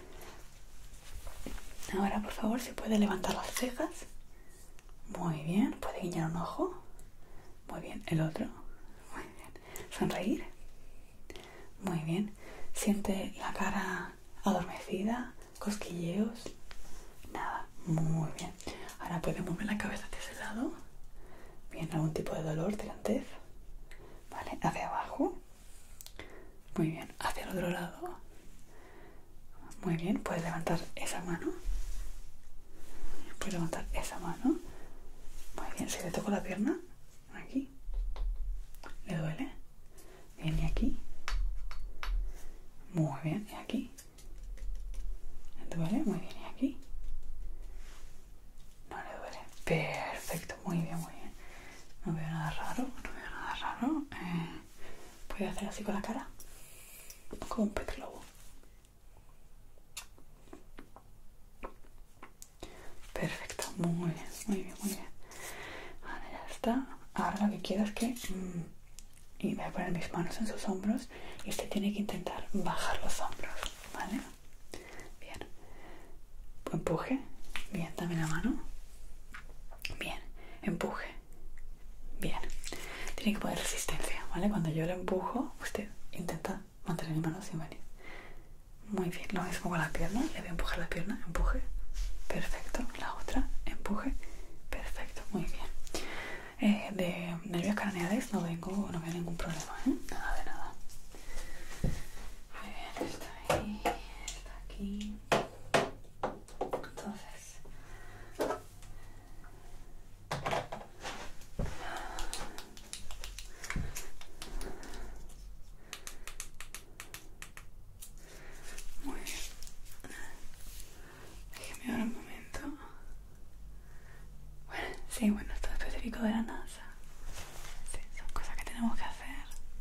Ahora, por favor, si puede levantar las cejas. Muy bien. ¿Puede guiñar un ojo? Muy bien. ¿El otro? Muy bien. ¿Sonreír? Muy bien. ¿Siente la cara adormecida? ¿Cosquilleos? Nada. Muy bien. Ahora puede mover la cabeza hacia ese lado. Bien. ¿Algún tipo de dolor, tirantez? Vale. ¿Hacia abajo? Muy bien. ¿Hacia el otro lado? Muy bien. ¿Puede levantar esa mano? ¿Puede levantar esa mano? Muy bien. ¿Se le tocó la pierna? Aquí. ¿Le duele? Bien. ¿Y aquí? Muy bien. ¿Y aquí? ¿Le duele? Muy bien. ¿Y aquí? No le duele. Perfecto. Muy bien, muy bien. No veo nada raro. No veo nada raro. Eh, ¿Puede hacer así con la cara? Como un pez globo. Perfecto. Muy bien, muy bien, muy bien. Ahora ya está. Ahora lo que quiero es que... Mmm, y voy a poner mis manos en sus hombros y usted tiene que intentar bajar los hombros, ¿vale? Bien. Empuje. Bien, dame la mano. Bien. Empuje. Bien. Tiene que poner resistencia, ¿vale? Cuando yo le empujo, usted intenta mantener mi mano sin venir. Muy bien. Lo mismo con la pierna. Le voy a empujar la pierna. Empuje. Perfecto. La otra. Empuje. Perfecto. Muy bien. Eh, de nervios craneales no vengo, no veo ningún problema, ¿eh? Nada de nada. Muy bien, está ahí, está aquí. Entonces, muy bien. Déjeme ahora un momento. Bueno, sí, bueno, esto es específico de la NASA. Sí, son cosas que tenemos que hacer.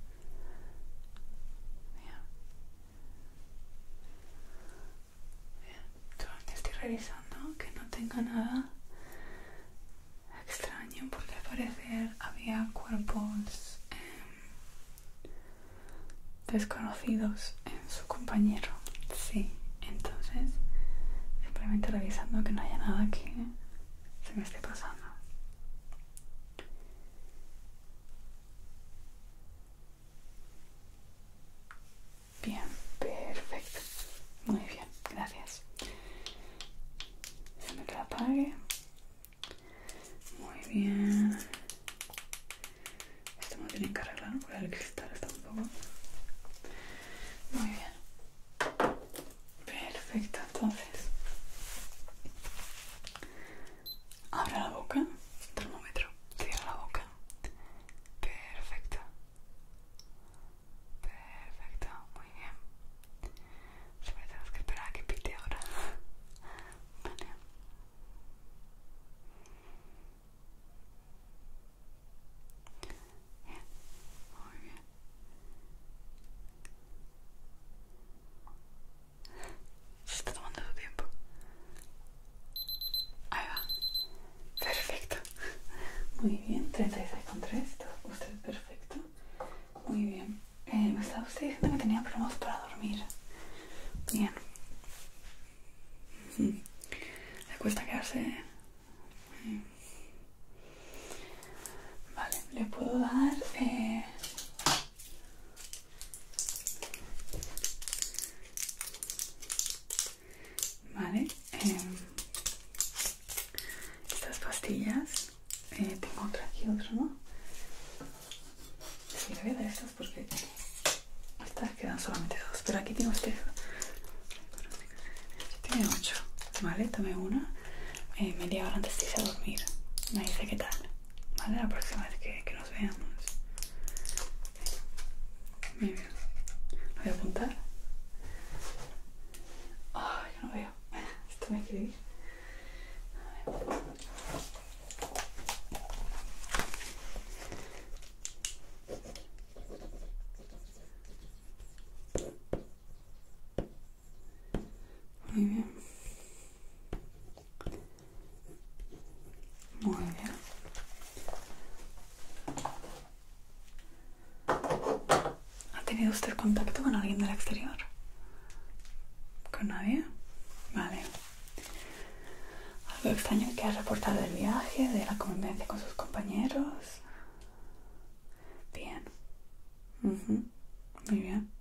Bien. Bien. Entonces estoy revisando que no tenga nada extraño, porque al parecer había cuerpos eh, desconocidos en su compañero. Sí, entonces simplemente revisando que no haya nada que se me esté pasando. Bien, perfecto. Muy bien, gracias. Déjame que la apague. Muy bien. Esto me lo tienen que arreglar, ¿no? Porque el cristal está un poco... Muy bien. Perfecto, entonces. Abra la boca. Termómetro. Cierra la boca. Perfecto. Perfecto, muy bien. Siempre tenemos que esperar a que pite ahora. Vale. Bien, muy bien. Se está tomando su tiempo. Ahí va. Perfecto. Muy bien, treinta y seis coma tres. Usted perfecto. Muy bien. Eh, me estaba usted diciendo que tenía problemas para dormir. Bien. Le cuesta quedarse. Vale, le puedo dar. Eh... Vale. Eh... pastillas. Eh, tengo otra aquí, otra, ¿no? Sí, le voy a dar estas porque estas quedan solamente dos. Pero aquí tiene usted. Tiene ocho. Vale, tome una. Eh, media hora antes de irse a dormir. Me dice qué tal. Vale, la próxima vez que, que nos veamos. Muy bien. Lo voy a apuntar. Oh, yo no veo. Esto me quiere ir. Muy bien. Muy bien. ¿Ha tenido usted contacto con alguien del exterior? ¿Con nadie? Vale. ¿Algo extraño que has reportado del viaje, de la convivencia con sus compañeros? Bien. Uh-huh. Muy bien.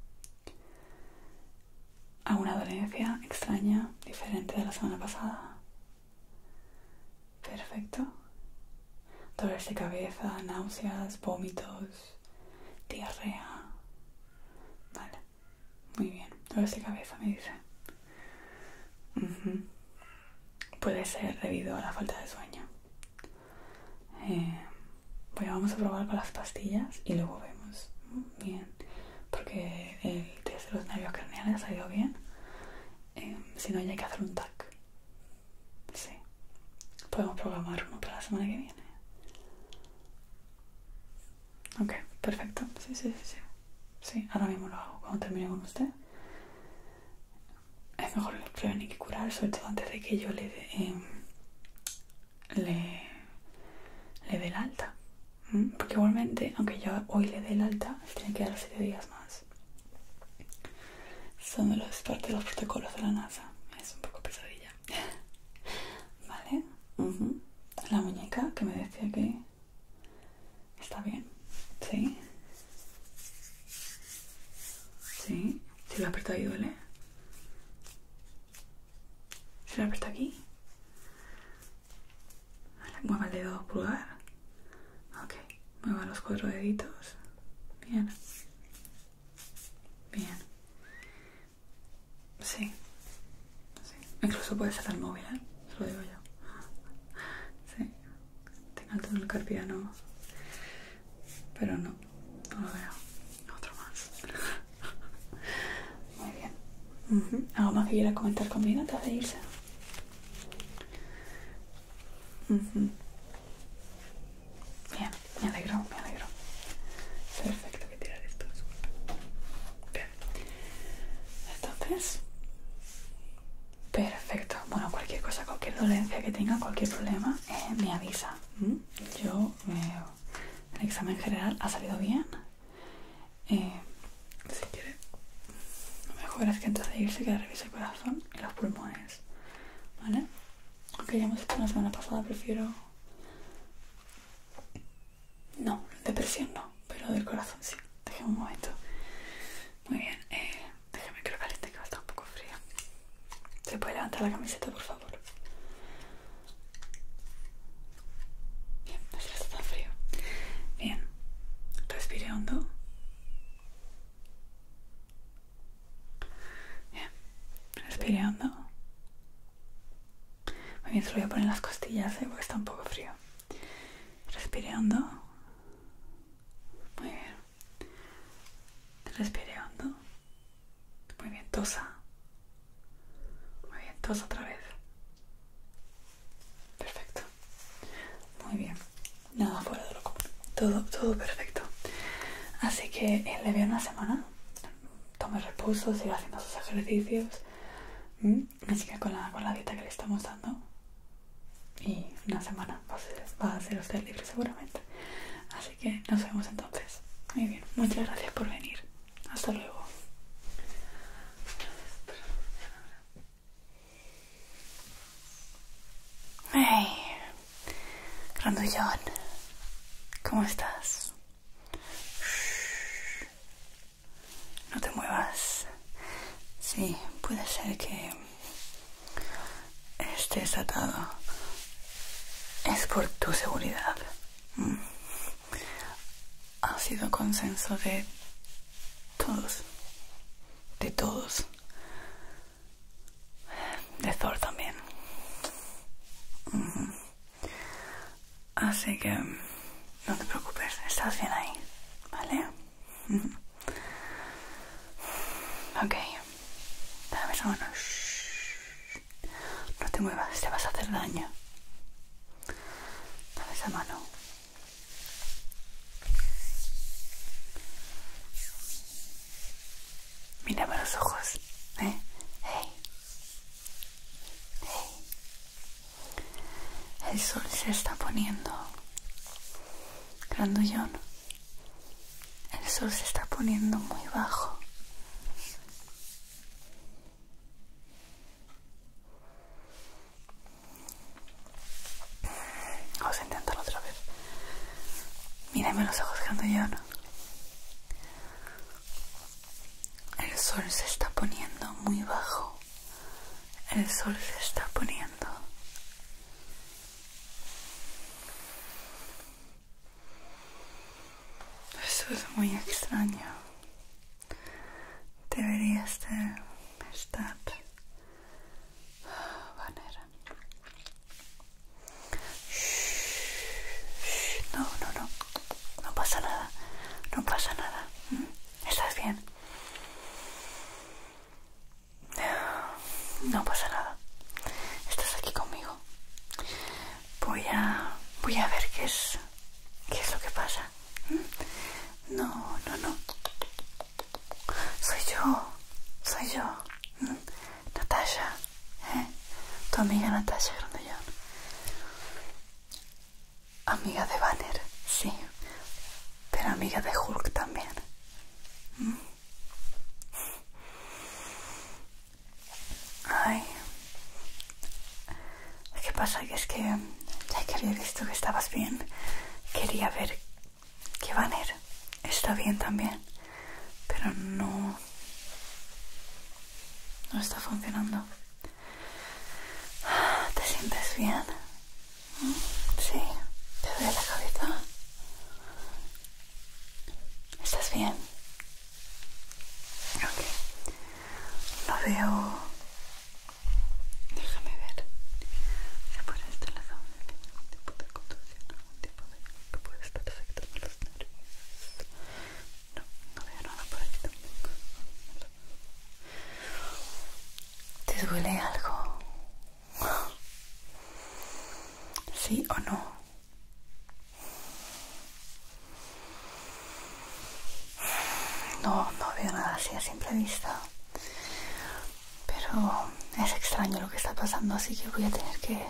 ¿Alguna dolencia extraña, diferente de la semana pasada? Perfecto. Dolores de cabeza, náuseas, vómitos, diarrea. Vale. Muy bien. Dolores de cabeza, me dice. Uh-huh. Puede ser debido a la falta de sueño. Eh, pues vamos a probar con las pastillas y luego vemos. Bien. Porque el test de los nervios craneales ha ido bien. Eh, si no, ya hay que hacer un T A C. Sí. Podemos programar uno para la semana que viene. Ok, perfecto. Sí, sí, sí, sí. Sí, ahora mismo lo hago cuando termine con usted. Es mejor prevenir que curar, sobre todo antes de que yo le dé eh, le, le dé el alta. ¿Mm? Porque igualmente, aunque yo hoy le dé el alta, tiene que dar siete días más. Son de los parte de los protocolos de la NASA. Es un poco pesadilla. Vale. Uh-huh. La muñeca que me decía que está bien. Sí. Sí. Si lo aprieto ahí duele. Si lo aprieto aquí. Vale. Mueva el dedo pulgar. Ok. Mueva los cuatro deditos. Bien. Bien. Sí. Sí. Incluso puede ser el móvil, ¿eh? Se lo digo yo. Sí. Tengo el túnel carpiano. Pero no. No lo veo. Otro más. Muy bien. Uh-huh. ¿Algo más que quiera comentar conmigo antes de irse? Uh-huh. Bien. Me alegro, me alegro. Perfecto, que tirar esto. Bien. Entonces... Perfecto. Bueno, cualquier cosa, cualquier dolencia que tenga, cualquier problema, eh, me avisa. ¿Mm? Yo, eh, el examen general ha salido bien. Eh, si quiere, lo mejor es que antes de irse que revise el corazón y los pulmones. ¿Vale? Aunque ya hemos hecho la semana pasada, prefiero... No, depresión no, pero del corazón sí. Déjame un momento. Muy bien, eh, déjame que lo caliente, que va a estar un poco frío. ¿Se puede levantar la camiseta, por favor? Bien, así no está tan frío. Bien, respire hondo. Bien, respire hondo. Muy bien, se lo voy a poner en las costillas, ¿eh? Porque está un poco frío. Respire hondo. Muy bien. Respire hondo. Muy bien, tosa. Muy bien, tosa otra vez. Perfecto. Muy bien. Nada fuera de lo común. Todo, todo perfecto. Así que eh, le veo una semana. Tome reposo, siga haciendo sus ejercicios. ¿Mm? Así que con la, con la dieta que le estamos dando. Y una semana va a ser, va a ser usted libre seguramente. Así que nos vemos entonces. Muy bien, muchas gracias por venir. Hasta luego. Hey, grandullón, ¿cómo estás? Shh. No te muevas. Sí, puede ser que estés atado. es por tu seguridad. Mm. Ha sido consenso de todos. De todos. De Thor también. Mm. Así que no te preocupes, estás bien ahí, ¿vale? Mm. Ok. Dame esa mano. Shh. No te muevas, te vas a hacer daño. Dame esa mano. Mírame a los ojos, ¿eh? Hey. Hey. El sol se está poniendo. Grandullón. El sol se está poniendo muy bajo. Vamos a intentarlo otra vez. Mírame a los ojos, grandullón. El sol se está poniendo muy bajo. El sol se está poniendo. Eso es muy extraño. Deberías de estar... Vanner. No, no, no. No pasa nada. No pasa nada. ¿Estás bien? No pasa nada. Estás aquí conmigo. Voy a... Voy a ver qué es... ¿Qué es lo que pasa? No, no, no. Soy yo. Soy yo. Natasha. ¿Eh? Tu amiga Natasha Grandullón. Amiga de Banner, sí. Pero amiga de Hulk también. Ay. ¿Qué pasa? Que es que ya que había visto que estabas bien, quería ver que Banner está bien también. Pero no... No está funcionando. ¿Te sientes bien? Sí. ¿Te duele la cabeza? ¿Estás bien? Ok. No veo... Déjame ver. Si por este lado hay algún tipo de contusión, algún tipo de... que puede estar afectando los nervios. No, no veo nada por aquí tampoco. ¿Te duele algo? ¿Sí o no? No, no veo nada así a simple vista. Pero es extraño lo que está pasando, así que voy a tener que...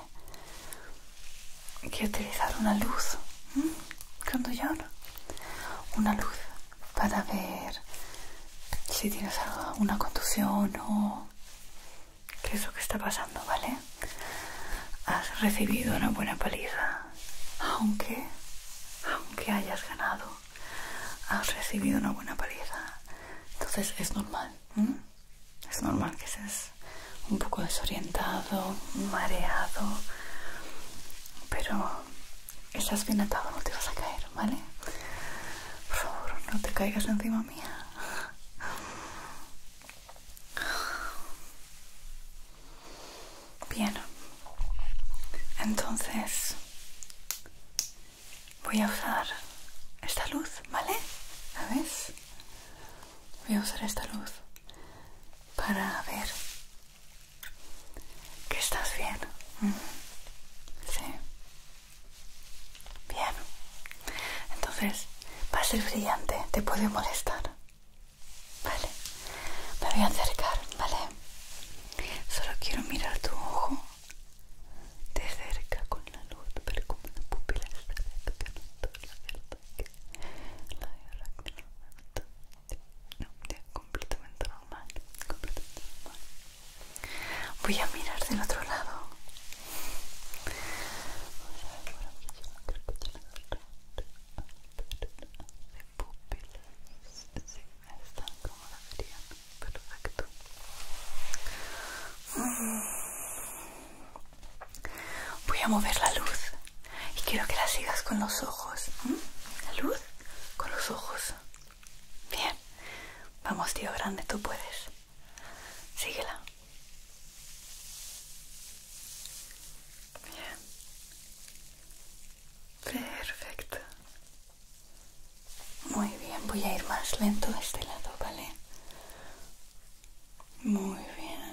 que utilizar una luz. ¿Mm? Grandullón. Una luz para ver si tienes una contusión o... qué es lo que está pasando, ¿vale? Has recibido una buena paliza. Aunque... aunque hayas ganado, has recibido una buena paliza. Entonces es normal. ¿Mm? Es normal que estés un poco desorientado, mareado. Pero estás bien atado, no te vas a caer, ¿vale? Por favor, no te caigas encima mía. Bien. Entonces voy a usar esta luz, ¿vale? ¿Sabes? Voy a usar esta luz para ver que estás bien. Sí. Bien. Entonces va a ser brillante, te puede molestar. Vale. Me voy a acercar, ¿vale? Solo quiero mirar tu ojo de cerca con la luz, ver cómo la pupila está tocando toda la verdad que la diafragma no, no, completamente normal, completamente normal. Voy a mirar del otro lado. De pupilas, sí, están como deberían. Perfecto. Voy a mover la luz quiero que la sigas con los ojos. ¿Mm? La luz con los ojos. Bien. Vamos, tío grande, tú puedes. Síguela. Bien. Perfecto. Muy bien, voy a ir más lento de este lado, ¿vale? Muy bien.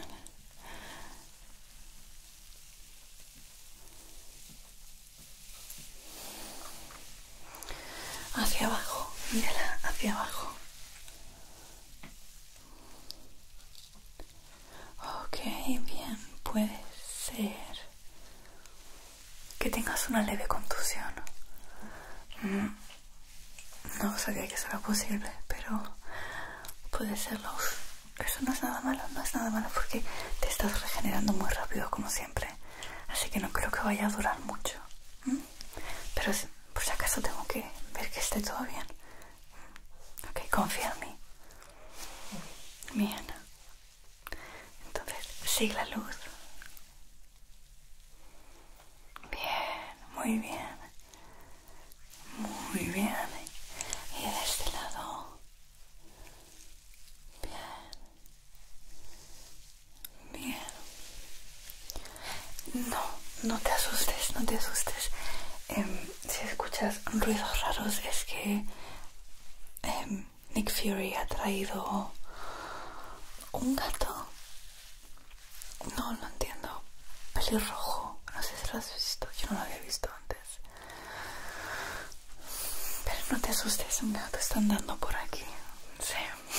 Hacia abajo, mírala, hacia abajo. Ok, bien, puede ser que tengas una leve contusión. Mm. No sabía que eso era posible, pero puede serlo. Eso no es nada malo, no es nada malo porque te estás regenerando muy rápido como siempre. Así que no creo que vaya a durar mucho. ¿Mm? Pero por si acaso tengo que ver que esté todo bien. Ok, confía en mí. Bien. Entonces, sigue la luz. Bien, muy bien. Muy bien. Y de este lado. Bien. Bien. No, no te asustes, no te asustes. Eh, si escuchas ruidos raros es que eh, Nick Fury ha traído un gato. No, no entiendo. Pelirrojo. No sé si lo has visto. Yo no lo había visto antes. Pero no te asustes, un gato está andando por aquí. Sí.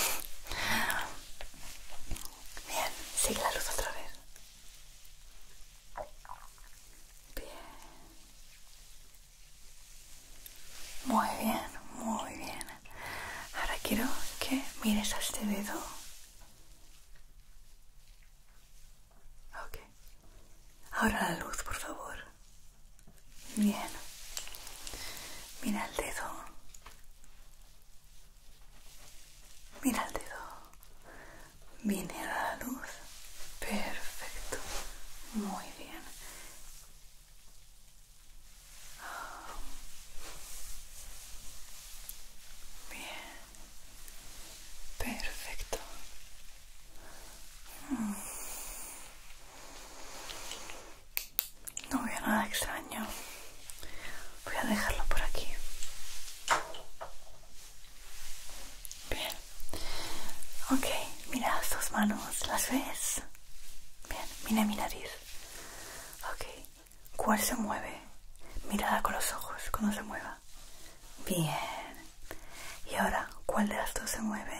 Bien, sigue la luz otra vez. Bien. Muy bien, muy bien. Ahora quiero que mires a este dedo. Ok. Ahora la luz, por favor. Bien. Mira el dedo. Mira el dedo. Viene a la luz. Perfecto. Muy bien. Bien. Perfecto. No veo nada extraño. Voy a dejarlo por aquí. Bien. Ok, mira las dos manos. ¿Las ves? Bien, mira mi nariz. Ok. ¿Cuál se mueve? Mírala con los ojos cuando se mueva. Bien. Y ahora, ¿cuál de las dos se mueve?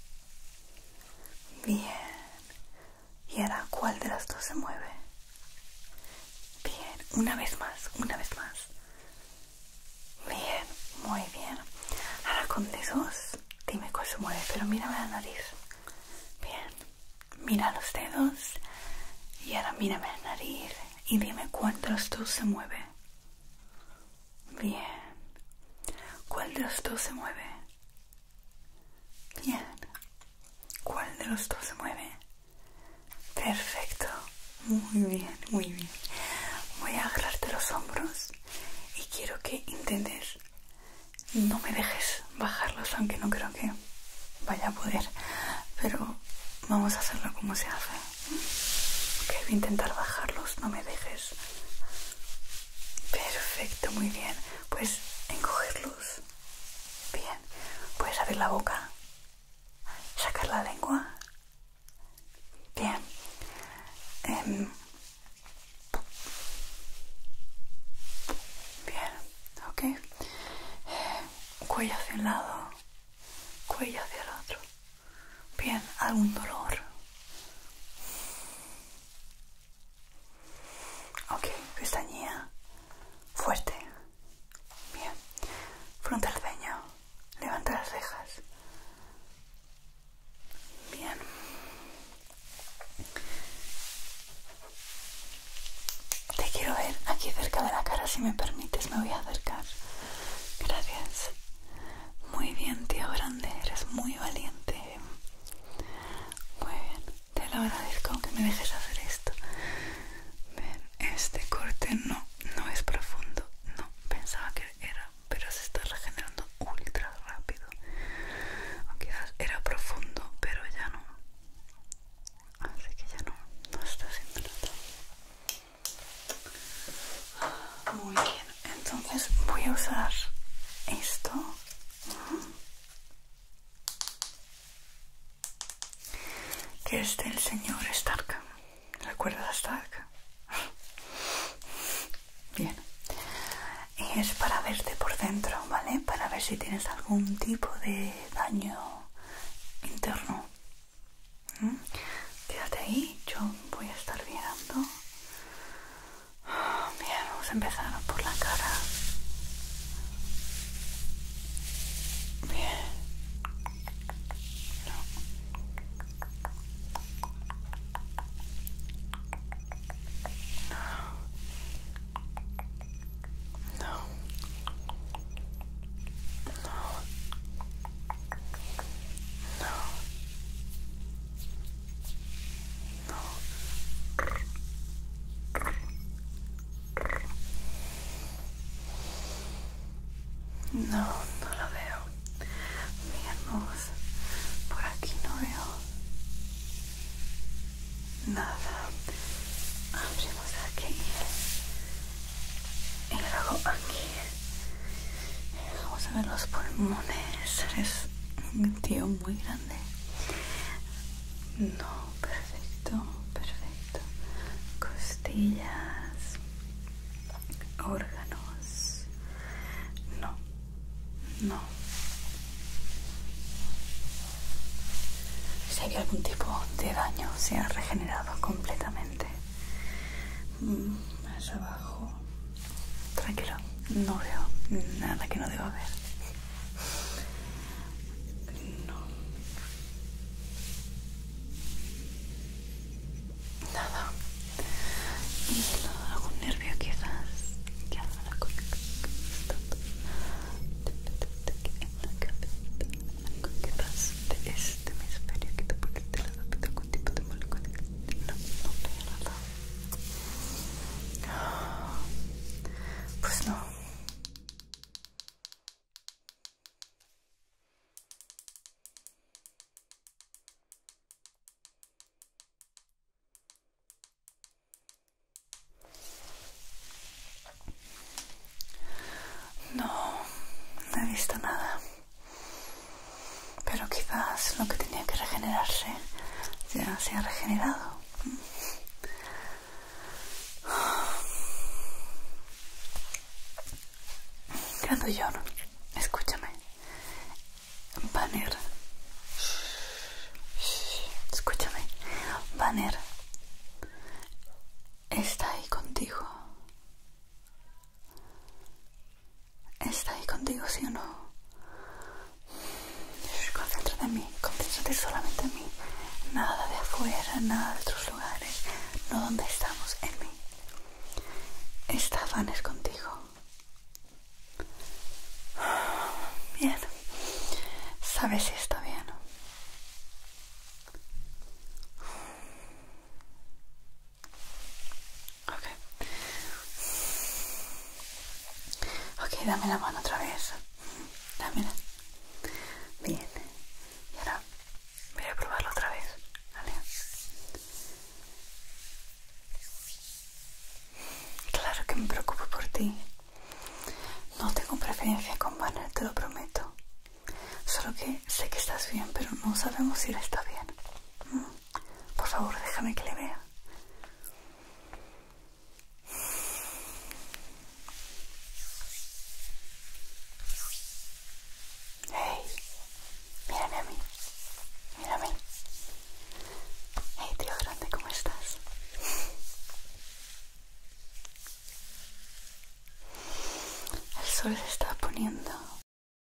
Bien. Y ahora, ¿cuál de las dos se mueve? Bien. Una vez más, una vez más. Bien, muy bien. Ahora con dedos, dime cuál se mueve, pero mírame la nariz. Bien. Mira los dedos. Y ahora mírame la nariz. Y dime cuál de los dos se mueve. Bien. ¿Cuál de los dos se mueve? Bien. ¿Cuál de los dos se mueve? Perfecto. Muy bien, muy bien. Voy a agarrarte los hombros y quiero que intentes, no me dejes bajarlos, aunque no creo que vaya a poder, pero vamos a hacerlo como se hace. Ok, voy a intentar bajarlos, no me dejes. Perfecto, muy bien. Puedes encogerlos. Bien. Puedes abrir la boca. Sacar la lengua. Bien. Um, bien. Ok. Eh, cuello hacia un lado. Cuello hacia el otro. Bien. ¿Algún dolor? Ok. Pestañea. Fuerte. Bien. Frunta el ceño. Levanta las cejas. Bien. Te quiero ver aquí cerca de la cara, si me permites, me voy a acercar. Gracias. Muy bien, tío grande, eres muy valiente. Muy bien, te lo agradezco que me dejes hacer esto. Ven, este corte no, no es profundo, no, voy a usar esto. Que es del señor Stark. ¿Recuerdas a Stark? Bien. Y es para verte por dentro, ¿vale? Para ver si tienes algún tipo de daño interno. ¿Mm? Quédate ahí, yo voy a estar mirando. Bien, vamos a empezar por la cara. Bien. No. No. No, no lo veo. Veamos. Por aquí no veo nada. Abrimos aquí. Y luego aquí. Vamos a ver los pulmones. Eres un tío muy grande. No, perfecto, perfecto. Costillas. Órganos. No. No. Si hay algún tipo de daño, se ha regenerado completamente. Más abajo. Tranquilo, no veo nada que no deba ver. No. Nada. Y algún nervio quizás. ¿Qué hace la cosa? Quizás de este hemisferio que te puede tener algún tipo de molécula. No, no veo nada. Pues no. No, no he visto nada. Pero quizás lo que tenía que regenerarse ya se ha regenerado. Grando John, escúchame. Banner. Escúchame. Banner está ahí contigo. ¿Está ahí contigo, sí o no? Concéntrate en mí, concéntrate solamente en mí. Nada de afuera, nada de otros lugares. No donde estamos, en mí. Está Banner contigo. Bien. ¿Sabes si está bien? Ok. Ok, dame la mano otra vez. Dámela. Bien. Y ahora voy a probarlo otra vez. ¿Vale? Claro que me preocupo por ti. No tengo preferencia con Banner, te lo prometo. Solo que sé que estás bien, pero no sabemos si él está bien. Por favor, déjame que le vea. Hey, mírame a mí. Mírame. Hey, tío grande, ¿cómo estás? El sol se está